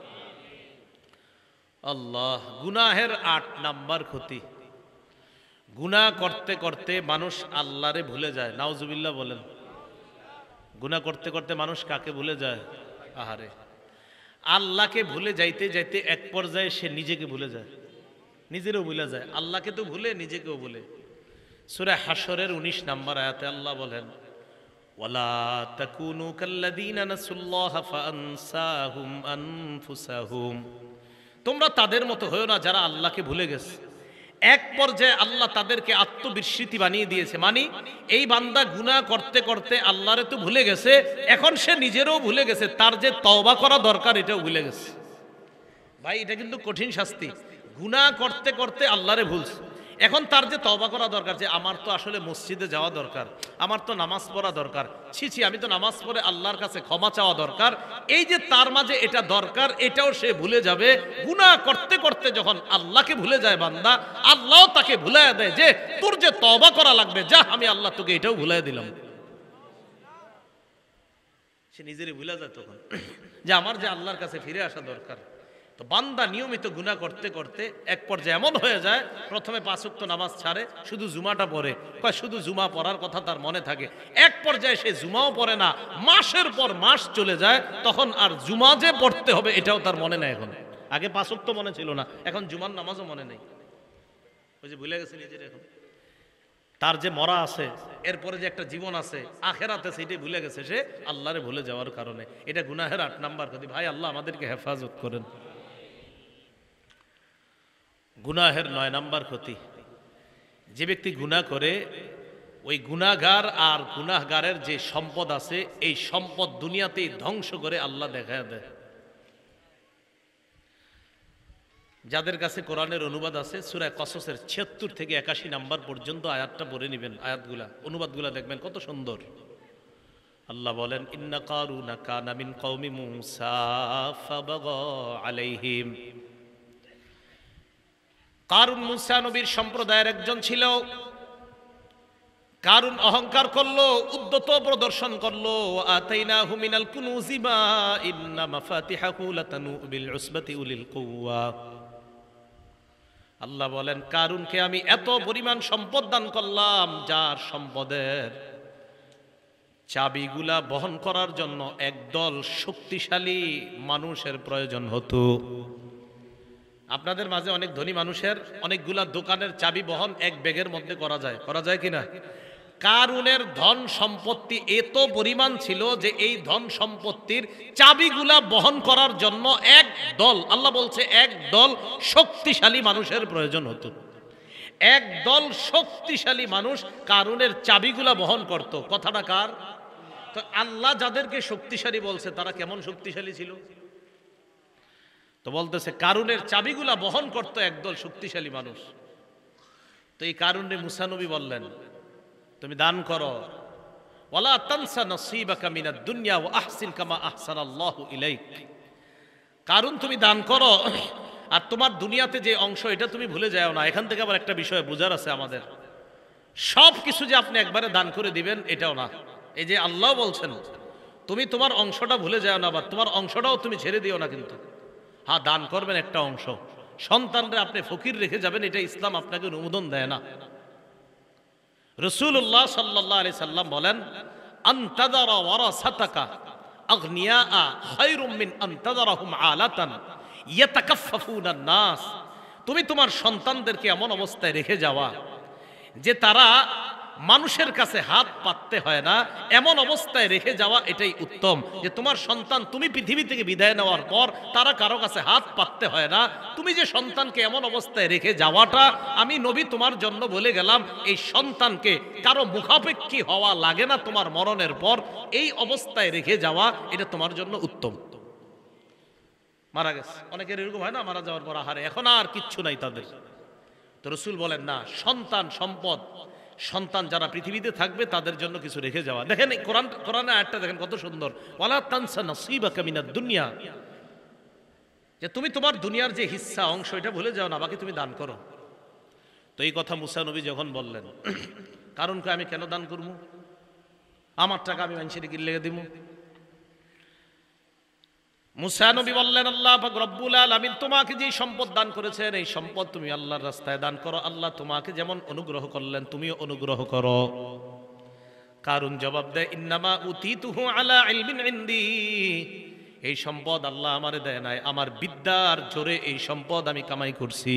আল্লাহ, গুনাহের 8 নাম্বার ক্ষতি। গুনাহ করতে করতে মানুষ আল্লাহরে ভুলে যায়। নাউজুবিল্লাহ বলেন। গুনাহ করতে করতে মানুষ কাকে ভুলে যায়? আহারে, আল্লাহকে ভুলে যাইতে যাইতে এক পর্যায়ে সে নিজেকে ভুলে যায়, নিজেরও ভুলে যায়। আল্লাহকে তো ভুলে, নিজেকেও ভুলে। সূরা হাশরের 19 নম্বর আয়াতে আল্লাহ বলেন, ওয়ালা তাকুনু কাল্লাযীনা নাসুল্লাহা ফাআনসাহুম আনফুসাহুম। তোমরা তাদের মতো হয়ো না যারা আল্লাহকে ভুলে গেছে। এক পর্যায়ে আল্লাহ তাদেরকে আত্মবিস্মৃতি বানিয়ে দিয়েছে। মানে এই বান্দা গুনাহ করতে করতে আল্লাহরে তো ভুলে গেছে, এখন সে নিজেরও ভুলে গেছে, তার যে তওবা করা দরকার এটাও ভুলে গেছে। ভাই, এটা কিন্তু কঠিন শাস্তি। গুনাহ করতে করতে আল্লাহরে ভুলছে, এখন তার যে তওবা করা দরকার, যে আমার তো আসলে মসজিদে যাওয়া দরকার, আমার তো নামাজ পড়া দরকার, ছি আমি তো নামাজ পড়ে আল্লাহর কাছে ক্ষমা চাওয়া দরকার, এই যে তার মাঝে এটা দরকার, এটাও সে ভুলে যাবে। গুনাহ করতে করতে যখন আল্লাহকে ভুলে যায় বান্দা, আল্লাহও তাকে ভুলাইয়া দেয় যে তোর যে তওবা করা লাগবে, যা আমি আল্লাহ তোকে এটাও ভুলাইয়া দিলাম। সে নিজেরই ভুলে যায় তখন যে আমার যে আল্লাহর কাছে ফিরে আসা দরকার। তো বান্দা নিয়মিত গুনাহ করতে করতে এক পর্যায়ে এমন হয়ে যায়, প্রথমে 5 ওয়াক্ত নামাজ ছাড়ে, শুধু জুমাটা পড়ে, কয় শুধু জুমা পড়ার কথা তার মনে থাকে। এক পর্যায়ে সে জুমাও পড়ে না, মাসের পর মাস চলে যায়, তখন আর জুমা যে পড়তে হবে এটাও তার মনে নেই। এখন আগে 5 ওয়াক্ত মনে ছিল না, এখন জুমার নামাজও মনে নেই। ওই যে ভুলে গেছে নিজের। এখন তার যে মরা আছে, এরপরে যে একটা জীবন আছে আখেরাতে, সেটাই ভুলে গেছে সে আল্লাহরে ভুলে যাওয়ার কারণে। এটা গুনাহের 8 নাম্বার ক্ষতি। ভাই, আল্লাহ আমাদেরকে হেফাজত করেন। গুনাহের 9 নাম্বার ক্ষতি। যে ব্যক্তি গুনাহ করে, ওই গুনাহগার আর গুনাহগারের যে সম্পদ আছে, এই সম্পদ দুনিয়াতেই ধ্বংস করে আল্লাহ দেখায় দেয়। যাদের কাছে কোরআনের অনুবাদ আছে, সূরা কসসের 76 থেকে 81 নাম্বার পর্যন্ত আয়াতটা পড়ে নেবেন। আয়াতগুলা, অনুবাদগুলা দেখবেন কত সুন্দর। আল্লাহ বলেন, ইন্না কারুনা কানা মিন কওমি মূসা ফাবাগা আলাইহিম। কারুন মূসা নবীর সম্প্রদায়ের একজন ছিল। কারুন অহংকার করলো, উদ্ধত প্রদর্শন করলো। আতাইনাহু মিনাল কুনুজি মা ইন্না মাফাতিহাহু লাতানু বিল উসবাতি উলিল কুওয়া। আল্লাহ বলেন, কারুনকে আমি এত পরিমাণ সম্পদ দান করলাম, যার সম্পদের চাবিগুলা বহন করার জন্য একদল শক্তিশালী মানুষের প্রয়োজন হতো। আপনাদের মাঝে অনেক ধনী মানুষের অনেকগুলা দোকানের চাবি বহন এক ব্যাগের মধ্যে করা যায় কিনা? কারুনের ধন সম্পত্তি এত পরিমাণ ছিল যে এই ধন সম্পত্তির চাবিগুলা বহন করার জন্য এক দল, আল্লাহ বলছে এক দল শক্তিশালী মানুষের প্রয়োজন হতো। এক দল শক্তিশালী মানুষ কারুনের চাবিগুলা বহন করত। কথাটা কার? তো আল্লাহ যাদেরকে শক্তিশালী বলছে তারা কেমন শক্তিশালী ছিল? তো বলতেছে কারুনের চাবিগুলা বহন করতো একদল শক্তিশালী মানুষ। তো এই কারুনে মুসা নবী বললেন, তুমি দান করো, ওয়ালা তানসা নসিবাকা মিনাদ দুনিয়া ওয়া আহসিন কামা আহসানাল্লাহু ইলাইক। কারুন, তুমি দান করো, আর তোমার দুনিয়াতে যে অংশ এটা তুমি ভুলে যাও না। এখান থেকে আবার একটা বিষয় বোঝার আছে আমাদের, সব কিছু যে আপনি একবারে দান করে দিবেন এটাও না। এই যে আল্লাহ বলছেন তুমি তোমার অংশটা ভুলে যাও না, বা তোমার অংশটাও তুমি ছেড়ে দিও না, কিন্তু হ্যাঁ দান করবেন একটা অংশ। সন্তানরা আপনি ফকির রেখে যাবেন, এটা ইসলাম আপনাকে অনুমোদন দেয় না। রাসূলুল্লাহ সাল্লাল্লাহু আলাইহি সাল্লাম বলেন, আনতাযারা ওয়ারাসাতাকা আগনিয়া খায়রুম মিন আনতাযারাহুম আলাতান ইয়াতাকাফফুনান নাস। তুমি তোমার সন্তানদেরকে এমন অবস্থায় রেখে যাওয়া যে তারা মানুষের কাছে হাত পাততে হয় না, এমন অবস্থায় রেখে যাওয়া এটাই উত্তম। যে তোমার সন্তান তুমি পৃথিবী থেকে বিদায় নেওয়ার পর তারা কারো কাছে হাত পাততে হয় না। তুমি যে সন্তানকে এমন অবস্থায় রেখে যাওয়াটা, আমি নবী তোমার জন্য বলে গেলাম, এই সন্তানকে কারো মুখাপেক্ষী হওয়া লাগে না তোমার মরণের পর, এই অবস্থায় রেখে যাওয়া এটা তোমার জন্য উত্তম। মারা গেছে, অনেকের এরকম হয় না, মারা যাওয়ার পর আহারে এখন আর কিচ্ছু নাই তাদের। তো রাসূল বলেন না, সন্তান সম্পদ সন্তান যারা পৃথিবীতে থাকবে তাদের জন্য কিছু রেখে যাওয়া। দেখেন এই কোরআনে আয়াতটা দেখেন কত সুন্দর, ওয়ালা তানসা নাসিবাকা মিনাদ দুনিয়া, যে তুমি তোমার দুনিয়ার যে হিস্সা অংশ এটা ভুলে যাও না, বাকি তুমি দান করো। তো এই কথা মুসা নবী যখন বললেন, কারণ আমি কেন দান করবো, আমার টাকা আমি মানুষের কি লেগে দিব? মুসা নবী বললেন, আল্লাহ পাক রব্বুল আলামিন তোমাকে যে সম্পদ দান করেছেন এই সম্পদ তুমি আল্লাহর রাস্তায় দান করো। আল্লাহ তোমাকে যেমন অনুগ্রহ করলেন তুমিও অনুগ্রহ করো। কারুন জবাব দেয়, ইন্নামা উতিতুহু আলা ইলমিন ইনদি, এই সম্পদ আল্লাহ আমারে দেয় নাই, আমার বিদ্যার জোরে এই সম্পদ আমি কামাই করছি।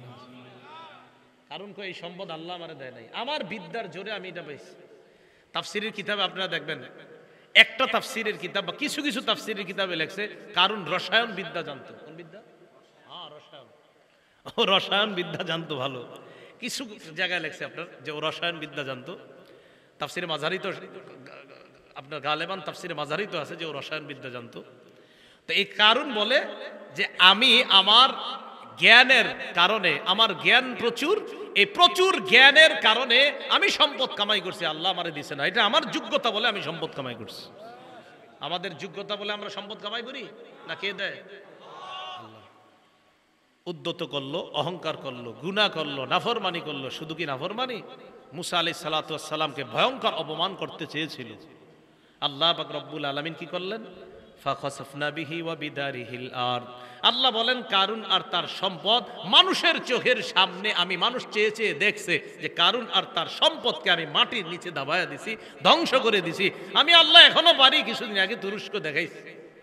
কারণ এই সম্পদ আল্লাহ আমারে দেয় নাই, আমার বিদ্যার জোরে আমি এটা পাইছি। তাফসীরের কিতাবে আপনারা দেখবেন, একটা তাফসীরের কিতাব বা কিছু কিছু তাফসীরের কিতাবে লেখছে কারণ রসায়ন বিদ্যা জানতো। কোন বিদ্যা? হ্যাঁ, রসায়ন। ও রসায়ন বিদ্যা জানতো ভালো। কিছু জায়গায় লেখছে আপনার যে ও রসায়ন বিদ্যা জানতো। তাফসীরে মাঝারি তো আপনার গালেবান তাফসীরে মাঝারি তো আছে যে ও রসায়ন বিদ্যা জানতো। তো এই কারণ বলে যে আমি আমার জ্ঞানের কারণে, আমার জ্ঞান প্রচুর, এই প্রচুর জ্ঞানের কারণে আমি সম্পদ কামাই করছি, আল্লাহ আমারে দিছে না। এটা আমার যোগ্যতা বলে আমি সম্পদ কামাই করছি। আমাদের যোগ্যতা বলে আমরা সম্পদ কামাই করি না, কে দেয়? আল্লাহ। উদ্যত করলো, অহংকার করলো, গুনাহ করলো, নাফরমানি করলো। শুধু কি নাফরমানি, মুসা আলাইহিস সালাতু ওয়াস সালামকে ভয়ঙ্কর অপমান করতে চেয়েছিল। আল্লাহ পাক রব্বুল আলামিন কি করলেন? ফাখাসাফনা বিহি ওয়া বিদারিহিল আরদ। আল্লাহ বলেন কারুন আর তার সম্পদ মানুষের চোখের সামনে, আমি মানুষ চেয়ে চেয়ে দেখছে যে কারুন আর তার সম্পদকে আমি মাটির নিচে দাবায়া দিছি, ধ্বংস করে দিছি। আমি আল্লাহ এখনো পারি, কিছুদিন আগে তুরস্ক দেখাইছি।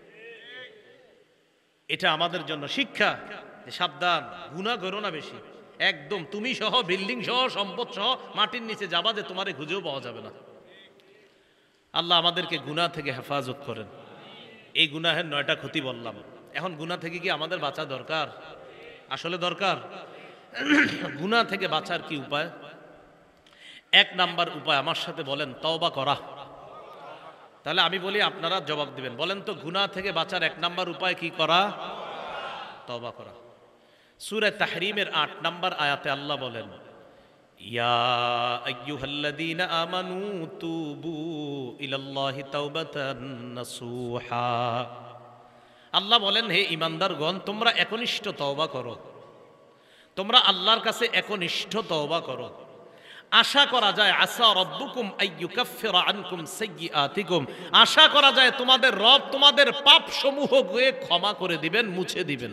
এটা আমাদের জন্য শিক্ষা যে সাবধান, গুনাহ করো না বেশি। একদম তুমি সহ, বিল্ডিং সহ, সম্পদ সহ মাটির নিচে যাবা যে তোমারে খুঁজেও পাওয়া যাবে না। আল্লাহ আমাদেরকে গুনাহ থেকে হেফাজত করেন। এই গুনাহের 9টা ক্ষতি বললাম। এখন গুনাহ থেকে কি আমাদের বাঁচা দরকার? আসলে দরকার। গুনাহ থেকে বাঁচার কি উপায়? 1 নাম্বার উপায় আমার সাথে বলেন, তওবা করা। তাহলে আমি বলি, আপনারা জবাব দিবেন। বলেন তো, গুনাহ থেকে বাঁচার 1 নাম্বার উপায় কি করা? তওবা করা। সূরা তাহরিমের 8 নাম্বার আয়াতে আল্লাহ বলেন, ইয়া আইয়ুহাল্লাযীনা আমানু তুবু ইলাল্লাহি তাওবাতান নাসুহা। আল্লাহ বলেন, হে ঈমানদারগণ, তোমরা একনিষ্ঠ তওবা করো, তোমরা আল্লাহর কাছে একনিষ্ঠ তওবা করো। আশা করা যায়, আসা রব্বুকুম আইয়ুকাফিরা আনকুম সাইয়্যাতিকুম, আশা করা যায় তোমাদের রব তোমাদের পাপ সমূহকে ক্ষমা করে দিবেন, মুছে দিবেন।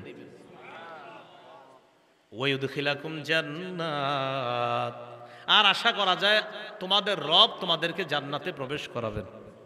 ওয়ায়ুদখিলাকুম জান্নাত, আর আশা করা যায় তোমাদের রব তোমাদেরকে জান্নাতে প্রবেশ করাবেন।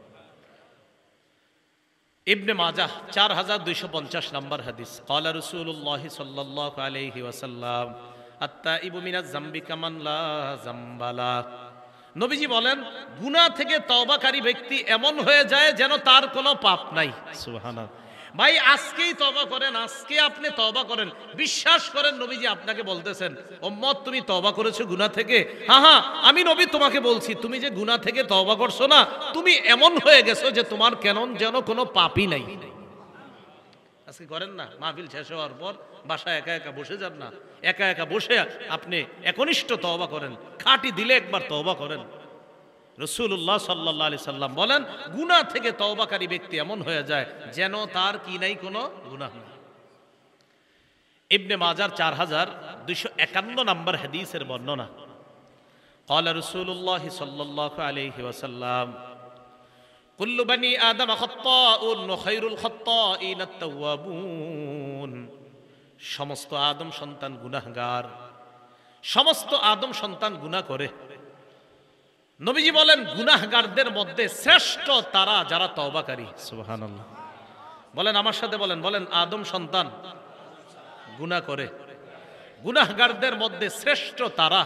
ইবনে মাজাহ 4250 নম্বর হাদিস। ক্বালা রাসূলুল্লাহ সাল্লাল্লাহু আলাইহি ওয়াসাল্লাম, আত-তাইবু মিনাজ যামবি কামান লা যামবা লা। নবীজি বলেন, গুনাহ থেকে তওবাকারী ব্যক্তি এমন হয়ে যায় যেন তার কোনো পাপ নাই। সুবহানাল্লাহ। ভাই আজকেই তওবা করেন, আজকে আপনি তওবা করেন। বিশ্বাস করেন নবীজি আপনাকে বলতেছেন, উম্মত তুমি তওবা করেছো গুনাহ থেকে? হ্যাঁ হ্যাঁ, আমি নবী তোমাকে বলছি, তুমি যে গুনাহ থেকে তওবা করছো না, তুমি এমন হয়ে গেছো যে তোমার কেন যেন কোনো পাপই নাই। আজকে করেন না, মাহফিল শেষ হওয়ার পর বাসায় একা একা বসে যান না, একা একা বসে আপনি একনিষ্ঠ তওবা করেন, খাঁটি দিলে একবার তওবা করেন। রাসূলুল্লাহ সাল্লাল্লাহু আলাইহি সাল্লাম বলেন, গুনাহ থেকে তওবাকারী ব্যক্তি এমন হয়ে যায় যেন তার কি নাই, কোনো গুনাহ নেই। ইবনে মাজার 4251 নম্বর হাদিসের বর্ণনা। ক্বালা রাসূলুল্লাহ সাল্লাল্লাহু আলাইহি ওয়াসাল্লাম, কুল্লু বানি আদম খাত্তাউন ওয়া খায়রুল খাত্তাইন আত-তাওয়াবুন। সমস্ত আদম সন্তান গুনাহগার, সমস্ত আদম সন্তান গুনাহ করে। নবীজি বলেন, গুনাহগারদের মধ্যে শ্রেষ্ঠ তারা যারা তওবাকারী। সুবহানাল্লাহ। বলেন আমার সাথে, বলেন বলেন, আদম সন্তান গুনাহ করে, গুনাহগারদের মধ্যে শ্রেষ্ঠ তারা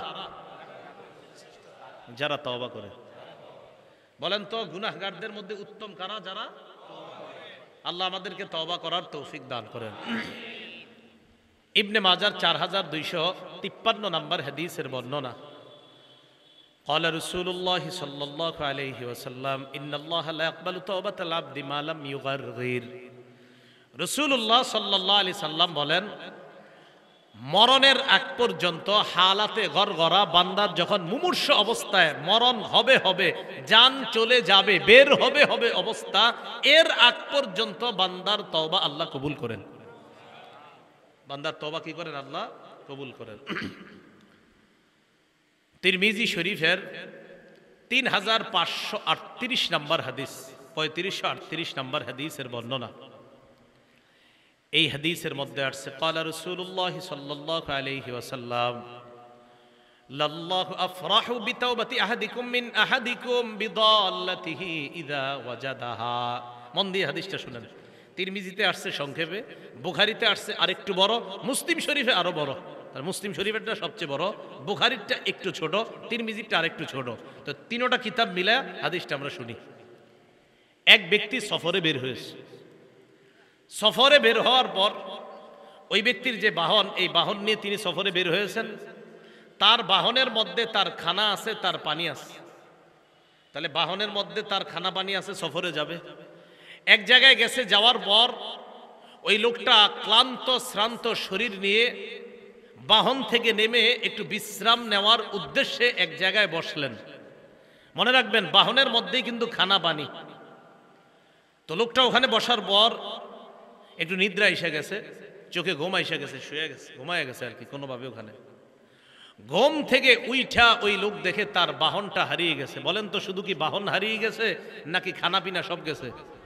যারা তওবা করে। বলেন তো, গুনাহগারদের মধ্যে উত্তম কারা? যারা। আল্লাহ আমাদেরকে তওবা করার তৌফিক দান করেন। ইবনে মাজার 4253 নম্বর হাদিসের বর্ণনা। قال رسول الله صلى الله عليه وسلم إن الله لا يقبل توبة العبد ما لم يغرغر। রাসূলুল্লাহ সাল্লাল্লাহু আলাইহি সাল্লাম বলেন, মরণের আগ পর্যন্ত হালাতে গরগরা, বান্দার যখন মুমূর্ষ অবস্থায় মরণ হবে হবে, জান চলে যাবে, বের হবে হবে অবস্থা, এর আগ পর্যন্ত বান্দার তওবা আল্লাহ কবুল করেন। বান্দার তওবা কি করেন? আল্লাহ কবুল করেন। তিরমিজি শরীফের 3538 নম্বর হাদিস, 3538 নম্বর হাদিসের বর্ণনা। এই হাদিসের মধ্যে আসছে ক্বালা রাসূলুল্লাহ সাল্লাল্লাহু আলাইহি ওয়াসাল্লাম লাল্লাহু আফরাহু বিতাওবাতি আহাদিকুম মিন আহাদিকুম বিদাল্লাতিহি ইযা ওয়াজাদাহা। মন দিয়ে হাদিসটা শুনেন। তিরমিজিতে আসছে সংক্ষেপে, বুখারীতে আসছে আরেকটু বড়, মুসলিম শরীফে আরো বড়। আর মুসলিম শরীফেরটা সবচেয়ে বড়, বুখারীরটা একটু ছোট, তিরমিজিরটা আরেকটু ছোট। তো তিনোটা কিতাব মিলে হাদিসটা আমরা শুনি। এক ব্যক্তি সফরে বের হয়েছে। সফরে বের হওয়ার পর ওই ব্যক্তির যে বাহন, এই বাহন নিয়ে তিনি সফরে বের হয়েছেন। তার বাহনের মধ্যে তার খানা আছে, তার পানি আছে। তাহলে বাহনের মধ্যে তার খানা পানি আছে, সফরে যাবে। এক জায়গায় গেছে, যাওয়ার পর ওই লোকটা ক্লান্ত শ্রান্ত শরীর নিয়ে বাহন থেকে নেমে একটু বিশ্রাম নেওয়ার উদ্দেশ্যে এক জায়গায় বসলেন। মনে রাখবেন, বাহনের মধ্যেই কিন্তু খানা পানি। তো লোকটা ওখানে বসার পর একটু নিদ্রা এসে গেছে, চোখে ঘুম এসে গেছে, শুয়ে গেছে, ঘুমায় গেছে আর কি কোনোভাবে। ওখানে ঘুম থেকে উইঠা ওই লোক দেখে তার বাহনটা হারিয়ে গেছে। বলেন তো, শুধু কি বাহন হারিয়ে গেছে নাকি খানা পিনা সব গেছে?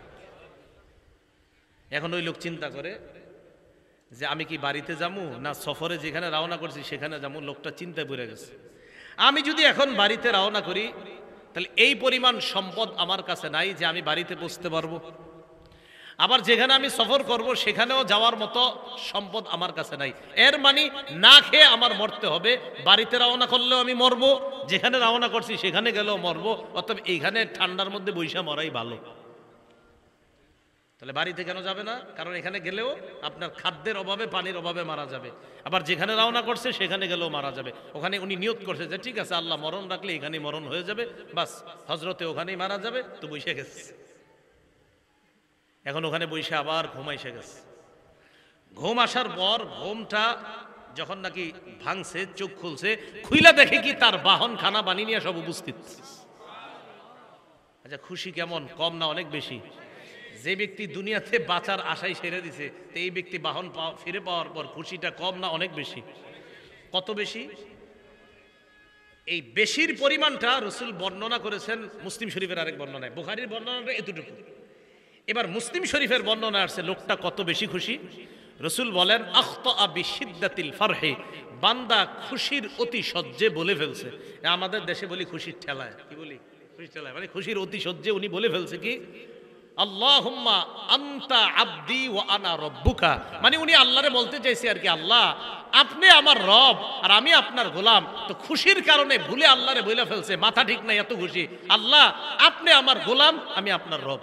এখন ওই লোক চিন্তা করে যে আমি কি বাড়িতে যাবো না সফরে যেখানে রওনা করছি সেখানে যাবো। লোকটা চিন্তায় পড়ে গেছে, আমি যদি এখন বাড়িতে রওনা করি তাহলে এই পরিমাণ সম্পদ আমার কাছে নাই যে আমি বাড়িতে পৌঁছতে পারবো। আবার যেখানে আমি সফর করব সেখানেও যাওয়ার মতো সম্পদ আমার কাছে নাই। এর মানে না খেয়ে আমার মরতে হবে। বাড়িতে রওনা করলেও আমি মরবো, যেখানে রওনা করছি সেখানে গেলেও মরবো। অর্থাৎ এইখানে ঠান্ডার মধ্যে বৈশা মরাই ভালো। তাহলে বাড়িতে কেন যাবে না? কারণ এখানে গেলেও আপনার খাদ্যের অভাবে, পানির অভাবে মারা যাবে। আবার যেখানে রওনা করছে সেখানে গেলেও মারা যাবে। ওখানে উনি নিয়ত করছে যে ঠিক আছে, আল্লাহ মরণ রাখলে এখানেই মরণ হয়ে যাবে, বাস হজরতে ওখানেই মারা যাবে। তো বসে গেছে। এখন ওখানে বসে আবার ঘুম এসে গেছে। ঘুম আসার পর ঘুমটা যখন নাকি ভাঙছে, চোখ খুলছে, খুইলা দেখে কি তার বাহন খানা বানিয়ে নিয়ে সব উপস্থিত। আচ্ছা, খুশি কেমন? কম না অনেক বেশি? যে ব্যক্তি দুনিয়াতে বাঁচার আশাই ছেড়ে দিছে, তো এই ব্যক্তি বাহন ফিরে পাওয়ার পর খুশিটা কম না অনেক বেশি? কত বেশি? এই বেশির পরিমাণটা রাসূল বর্ণনা করেছেন মুসলিম শরীফের আরেক বর্ণনায়। বুখারীর বর্ণনাটা এতটুকু। এবার মুসলিম শরীফের বর্ণনা আসছে লোকটা কত বেশি খুশি। রাসূল বলেন আখতা বিশিদ্দাতিল ফারহি, বান্দা খুশির অতি সহ্যে বলে ফেলছে। আমাদের দেশে বলি খুশির ঠেলায়। কি বলি? খুশির ঠেলায়, মানে খুশির অতি সহ্যে উনি বলে ফেলছে কি আল্লাহুম্মা আনতা আবদি ওয়া আনা রব্বুকা। মানে উনি আল্লাহরে বলতে চাইছে আর কি, আল্লাহ আপনি আমার রব আর আমি আপনার গোলাম। তো খুশির কারণে ভুলে আল্লাহরে বলে ফেলছে, মাথা ঠিক নাই, এত খুশি। আল্লাহ আপনি আমার গোলাম, আমি আপনার রব।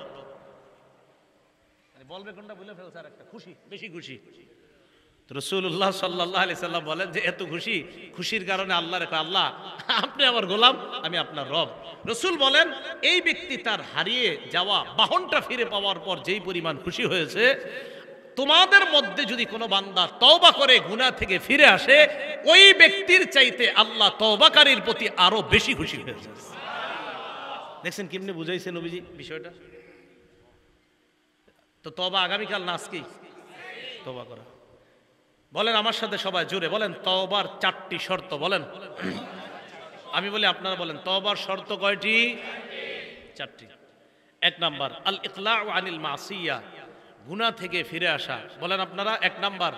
বলবে কোনটা ভুলে ফেলছে আর একটা খুশি, বেশি খুশি। রাসূলুল্লাহ সাল্লাল্লাহু আলাইহি সাল্লাম বলেন যে এত খুশি, খুশির কারণে আল্লাহর কয় আল্লাহ আপনি আমার গোলাম, আমি আপনার রব। রাসূল বলেন এই ব্যক্তি তার হারিয়ে যাওয়া বাহনটা ফিরে পাওয়ার পর যেই পরিমাণ খুশি হয়েছে, তোমাদের মধ্যে যদি কোনো বান্দা তওবা করে গুনাহ থেকে ফিরে আসে, ওই ব্যক্তির চাইতে আল্লাহ তওবাকারীর প্রতি আরো বেশি খুশি হয়েছে। দেখছেন কেমনে বুঝাইছে নবীজি বিষয়টা? তো তওবা আগামীকাল না আজকেই তওবা করা। বলেন আমার সাথে সবাই জোরে বলেন, তওবার 4টি শর্ত বলেন। আমি বলি আপনারা বলেন, তওবার শর্ত কয়টি? 4টি। 1 নাম্বার আল ইকলাউ আনিল মাসিয়া, গুনাহ থেকে ফিরে আসা। বলেন আপনারা 1 নাম্বার।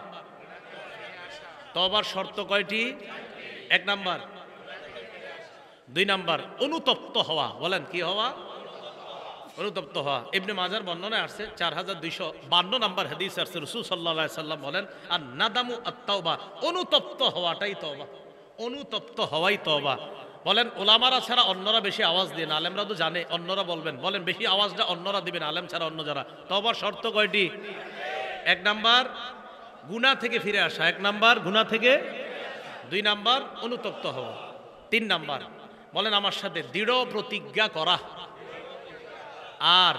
তওবার শর্ত কয়টি? 1 নাম্বার। 2 নাম্বার অনুতপ্ত হওয়া। বলেন কি হওয়া? অনুতপ্ত হওয়া। ইবনে মাজার বর্ণনায় আসছে 4252 নম্বর হাদিস আসছে, রাসূল সাল্লাল্লাহু আলাইহি সাল্লাম বলেন আর নাদামু আত-তাওবা, অনুতপ্ত হওয়াটাই তওবা। অনুতপ্ত হওয়াই তওবা। বলেন ওলামারা ছাড়া অন্যরা বেশি আওয়াজ দিয়ে না, আলেমরা তো জানে, অন্যরা বলবেন। বলেন বেশি আওয়াজটা অন্যরা দিবেন, আলেম ছাড়া অন্য যারা। তওবার শর্ত কয়টি? 1 নাম্বার গুনাহ থেকে ফিরে আসা, 1 নাম্বার গুনাহ থেকে, 2 নাম্বার অনুতপ্ত হওয়া, 3 নাম্বার বলেন আমার সাথে দৃঢ় প্রতিজ্ঞা করা আর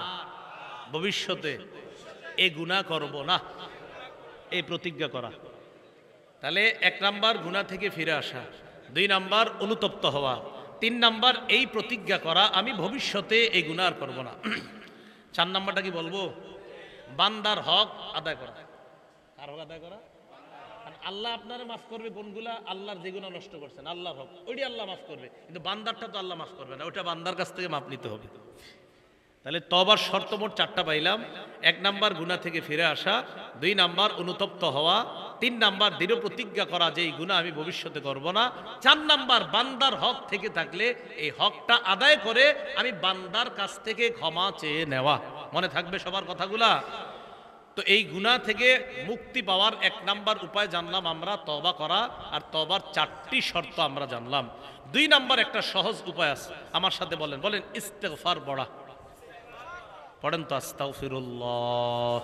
ভবিষ্যতে এ গুনাহ করব না, এই প্রতিজ্ঞা করা। তাহলে 1 নাম্বার গুনাহ থেকে ফিরে আসা, 2 নাম্বার অনুতপ্ত হওয়া, 3 নাম্বার এই প্রতিজ্ঞা করা আমি ভবিষ্যতে এই গুনাহ আর করব না। 4 নাম্বারটা কি বলবো? বান্দার হক আদায় করা। কার হক আদায় করা? আল্লাহ আপনারা মাফ করবে কোনগুলা? আল্লাহর যে গুনাহ নষ্ট করছেন আল্লাহর হক, ওইটি আল্লাহ মাফ করবে, কিন্তু বান্দারটা তো আল্লাহ মাফ করবে না, ওটা বান্দার কাছ থেকে মাপ নিতে হবে। তাহলে তওবার শর্ত মোট 4টা পাইলাম। 1 নাম্বার গুনাহ থেকে ফিরে আসা, 2 নাম্বার অনুতপ্ত হওয়া, 3 নাম্বার দৃঢ় প্রতিজ্ঞা করা যে এই গুনাহ আমি ভবিষ্যতে করব না, 4 নাম্বার বান্দার হক থেকে থাকলে এই হকটা আদায় করে আমি বান্দার কাছ থেকে ক্ষমা চেয়ে নেওয়া। মনে থাকবে সবার কথাগুলা? তো এই গুনাহ থেকে মুক্তি পাওয়ার 1 নাম্বার উপায় জানলাম আমরা তওবা করা, আর তওবার 4টি শর্ত আমরা জানলাম। 2 নাম্বার একটা সহজ উপায় আছে, আমার সাথে বলেন, বলেন ইস্তেগফার পড়া। পড়েন তো আস্তাগফিরুল্লাহ,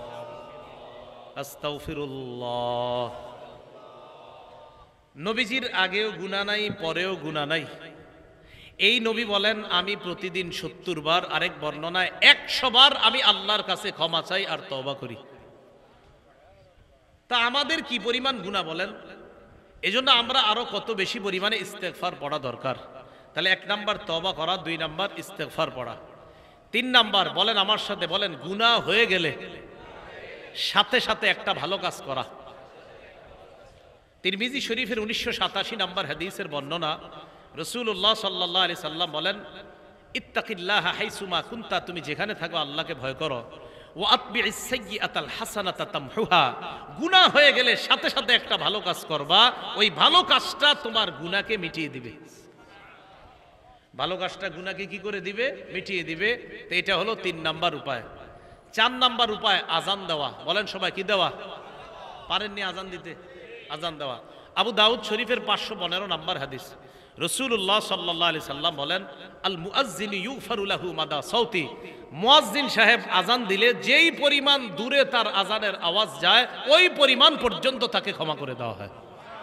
আস্তাগফিরুল্লাহ। নবীজির আগেও গুনাহ নাই, পরেও গুনাহ নাই। এই নবী বলেন আমি প্রতিদিন 70 বার, আরেক বর্ণনায় 100 বার আমি আল্লাহর কাছে ক্ষমা চাই আর তওবা করি। তা আমাদের কি পরিমাণ গুনাহ বলেন? এজন্য আমরা আরো কত বেশি পরিমাণে ইস্তেগফার পড়া দরকার। তাহলে 1 নাম্বার তওবা করা, 2 নাম্বার ইস্তেগফার পড়া, 3 নাম্বার বলেন আমার সাথে, বলেন গুনাহ হয়ে গেলে সাথে সাথে একটা ভালো কাজ করা। তিরমিজি শরীফের 1987 নাম্বার হাদিসের বর্ণনা, রাসূলুল্লাহ সাল্লাল্লাহু আলাইহি সাল্লাম বলেন ইত্তাকিল্লাহ হাইসুমা কুনতা, তুমি যেখানে থাকো আল্লাহকে ভয় করো। ওয়া আতবিইস সাইয়্যাতাল হাসানাতা তামহুহা, গুনাহ হয়ে গেলে সাথে সাথে একটা ভালো কাজ করবা, ওই ভালো কাজটা তোমার গুনাহকে মিটিয়ে দিবে। ভালো কাজটা গুনাহকে কি করে দিবে? মিটিয়ে দিবে। তো এটা হলো 3 নাম্বার উপায়। 4 নাম্বার উপায় আজান দেওয়া। বলেন সবাই, কি দেওয়া? পারেননি আজান দিতে? আজান দেওয়া। আবু দাউদ শরীফের 515 নাম্বার হাদিস, রাসূলুল্লাহ সাল্লাল্লাহু আলাইহি সাল্লাম বলেন আল মুআজ্জিনু ইউগফারু লাহু মাদা সাউতি, মুয়াজ্জিন সাহেব আজান দিলে যেই পরিমাণ দূরে তার আজানের আওয়াজ যায় ওই পরিমাণ পর্যন্ত তাকে ক্ষমা করে দেওয়া হয়।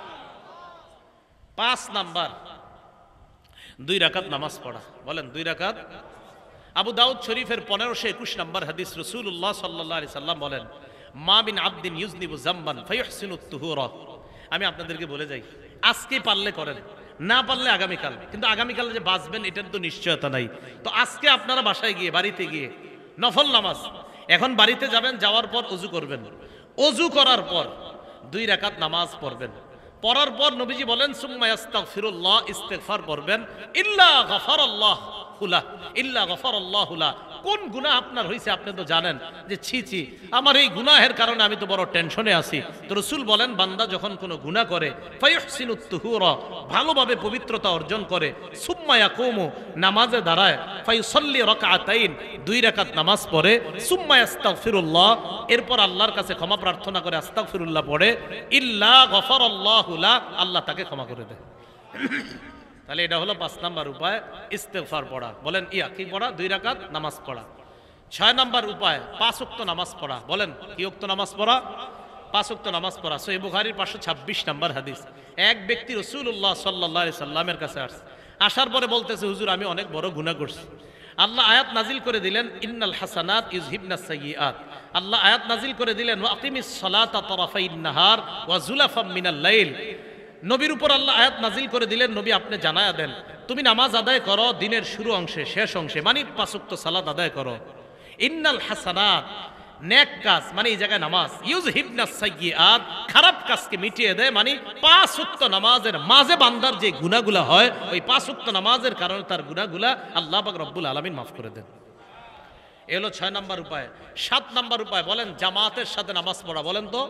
5 নাম্বার 2 রাকাত নামাজ পড়া। বলেন 2 রাকাত। আবু দাউদ শরীফের 1521 নাম্বার হাদিস, রাসূলুল্লাহ সাল্লাল্লাহু আলাইহি সাল্লাম বলেন মা বিন আবদিন ইউযনিবু যামবান ফায়ুহসিনুত তুহুরা। আমি আপনাদেরকে বলে যাই, আজকে পারলে করেন, না পারলে আগামীকাল, কিন্তু আগামীকালে যে বাঁচবেন এটার তো নিশ্চয়তা নাই। তো আজকে আপনারা বাসায় গিয়ে, বাড়িতে গিয়ে নফল নামাজ, এখন বাড়িতে যাবেন, যাওয়ার পর ওযু করবেন, ওযু করার পর 2 রাকাত নামাজ পড়বেন, পড়ার পর নবীজি বলেন সুম্মা ইস্তাগফিরুল্লাহ, ইস্তেগফার পড়বেন, ইল্লা গাফারাল্লাহু লা, ইল্লা গাফারাল্লাহু লা। কোন গুনাহ আপনার হইছে আপনি তো জানেন যে ছি ছি আমার এই গুনাহের কারণে আমি তো বড় টেনশনে আছি। তো রাসূল বলেন বান্দা যখন কোনো গুনাহ করে ফায়ুহসিনুত তুহুরা, ভালোভাবে পবিত্রতা অর্জন করে, সুম্মা ইয়াকুমু, নামাজে দাঁড়ায়, ফায়ুসাল্লি রাকাতাইন, 2 রাকাত নামাজ পড়ে, সুম্মা ইস্তাগফিরুল্লাহ, এরপর আল্লাহর কাছে ক্ষমা প্রার্থনা করে আস্তাগফিরুল্লাহ পড়ে, ইল্লা গাফারাল্লাহু লা, আল্লাহ তাকে ক্ষমা করে দেয়। তাহলে এটা হলো 5 নাম্বার উপায়, ইস্তেগফার পড়া। বলেন কি পড়া? 2 রাকাত নামাজ পড়া। 6 নাম্বার উপায় 5 ওয়াক্ত নামাজ পড়া। বলেন কি ওয়াক্ত নামাজ পড়া? 5 ওয়াক্ত নামাজ পড়া। সহিহ বুখারীর 526 নাম্বার হাদিস, এক ব্যক্তি রাসূলুল্লাহ সাল্লাল্লাহু আলাইহি সাল্লামের কাছে আসছে, আসার পরে বলতেছে হুজুর আমি অনেক বড় গুনাহ করছি। আল্লাহ আয়াত নাজিল করে দিলেন ইন্নাল হাসানাত ইউযহিবনাস সাইয়্যাত। আল্লাহ আয়াত নাজিল করে দিলেন ওয়া আকিমিস সালাতা তারাফাইন নাহার ওয়া যুলাফাম মিনাল লাইল। নবীর উপর আল্লাহ আয়াত নাজিল করে দিলেন নবী আপনি জানায়া দেন তুমি নামাজ আদায় করো দিনের শুরু অংশে শেষ অংশে, মানে 5 ওয়াক্ত সালাত আদায় করো। ইন্নাল হাসানাত, নেক কাজ, মানে এই জায়গায় নামাজ, ইউযহিবনাস সাইয়্যাত, খারাপ কাজকে মিটিয়ে দেয়, মানে 5 ওয়াক্ত নামাজের মাঝে বান্দার যে গুনাহগুলো হয় ওই 5 ওয়াক্ত নামাজের কারণে তার গুনাহগুলো আল্লাহ পাক রব্বুল আলামিন মাফ করে দেন। এ হলো 6 নাম্বার উপায়। 7 নাম্বার উপায় বলেন জামাতের সাথে নামাজ পড়া। বলেন তো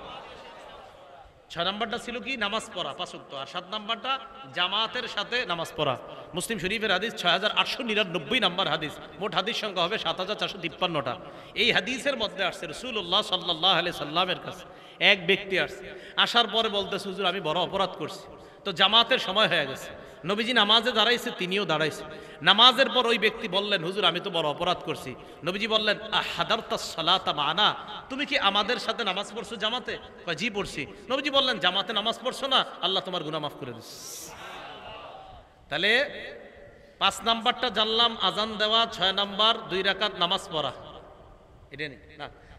6 নাম্বারটা ছিল কি? নামাজ পড়া 5 ওয়াক্ত, আর 7 নাম্বারটা জামাতের সাথে নামাজ পড়া। মুসলিম শরীফের হাদিস 6899 নাম্বার হাদিস, মোট হাদিস সংখ্যা হবে 7453টা। এই হাদিসের মধ্যে আসছে রাসূলুল্লাহ সাল্লাল্লাহু আলাইহি সাল্লামের কাছে এক ব্যক্তি আসছে, আসার পরে বলতেছে হুজুর আমি বড় অপরাধ করছি। তো জামাতের সময় হয়ে গেছে, নবীজি নামাজে দাঁড়াইছে, তিনিও দাঁড়াইছে। নামাজের পর ওই ব্যক্তি বললেন হুজুর আমি তো বড় অপরাধ করছি। নবীজি বললেন আহাদারতাস সালাতা মানা, তুমি কি আমাদের সাথে নামাজ পড়ছো জামাতে? কয় জি পড়ছি। নবীজি বললেন জামাতে নামাজ পড়ছো না, আল্লাহ তোমার গুনাহ মাফ করে দিচ্ছে। তাহলে 5 নাম্বারটা জানলাম আজান দেওয়া, 6 নাম্বার 2 রাকাত নামাজ পড়া, এটা না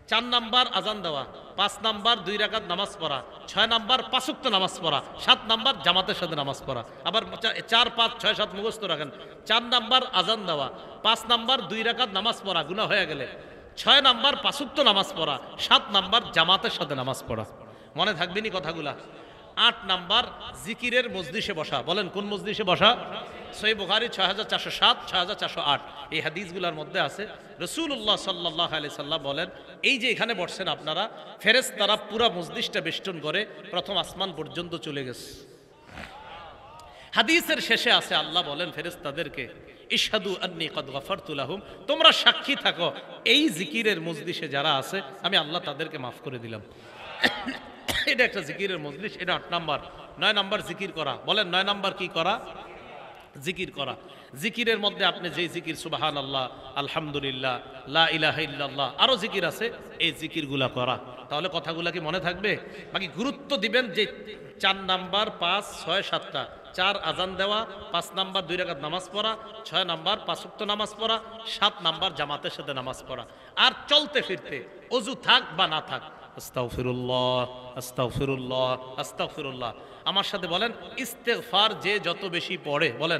4 নাম্বার আজান দেওয়া, 5 নাম্বার 2 রাকাত নামাজ পড়া, 6 নাম্বার 5 ওয়াক্ত নামাজ পড়া, 7 নাম্বার জামাতের সাথে নামাজ পড়া। আবার 4 5 6 7 মুখস্থ রাখেন। 4 নাম্বার আজান দেওয়া, 5 নাম্বার 2 রাকাত নামাজ পড়া গুনাহ হয়ে গেলে, 6 নাম্বার 5 ওয়াক্ত নামাজ পড়া, 7 নাম্বার জামাতের সাথে নামাজ পড়া। মনে থাকবে নি কথাগুলা? 8 নাম্বার জিকিরের মজলিসে বসা। বলেন কোন মজলিসে বসা? সহিহ বুখারী 6407 6408 এই হাদিসগুলোর মধ্যে আছে রাসূলুল্লাহ সাল্লাল্লাহু আলাইহি সাল্লাম বলেন, এই যে এখানে বসছেন আপনারা, ফেরেশতারা পুরা মজলিসটা বেষ্টন করে প্রথম আসমান পর্যন্ত চলে গেছে। হাদিসের শেষে আছে আল্লাহ বলেন ফেরেশতাদেরকে, ইশহাদু আন্নী কদ গফারতু লাহুম, তোমরা সাক্ষী থাকো এই জিকিরের মজলিসে যারা আছে আমি আল্লাহ তাদেরকে মাফ করে দিলাম। এটা একটা জিকিরের মজলিস, এটা 8 নাম্বার। 9 নাম্বার জিকির করা। বলেন 9 নাম্বার কি করা? জিকির করা। জিকিরের মধ্যে আপনি যেই জিকির সুবহানাল্লাহ, আলহামদুলিল্লাহ, লা ইলাহা ইল্লাল্লাহ, আরো জিকির আছে, এই জিকিরগুলা করা। তাহলে কথাগুলা কি মনে থাকবে? বাকি গুরুত্ব দিবেন যে 4 নাম্বার 5 6 7টা, 4 আজান দেওয়া, 5 নাম্বার 2 রাকাত নামাজ পড়া, 6 নাম্বার 5 ওয়াক্ত নামাজ পড়া, 7 নাম্বার জামাতের সাথে নামাজ পড়া। আর চলতে ফিরতে ওযু থাক বা না থাক, আস্তাগফিরুল্লাহ আস্তাগফিরুল্লাহ আস্তাগফিরুল্লাহ। আমার সাথে বলেন, ইস্তেগফার যে যত বেশি পড়ে, বলেন,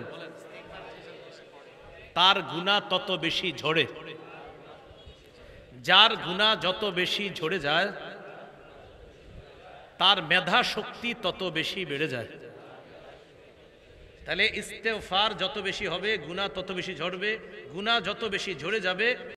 তার গুনাহ তত বেশি ঝরে। যার গুনাহ যত বেশি ঝরে যায় তার মেধা শক্তি তত বেশি বেড়ে যায়। তাহলে ইস্তেগফার যত বেশি হবে গুনাহ তত বেশি ঝরবে, গুনাহ যত বেশি ঝরে যাবে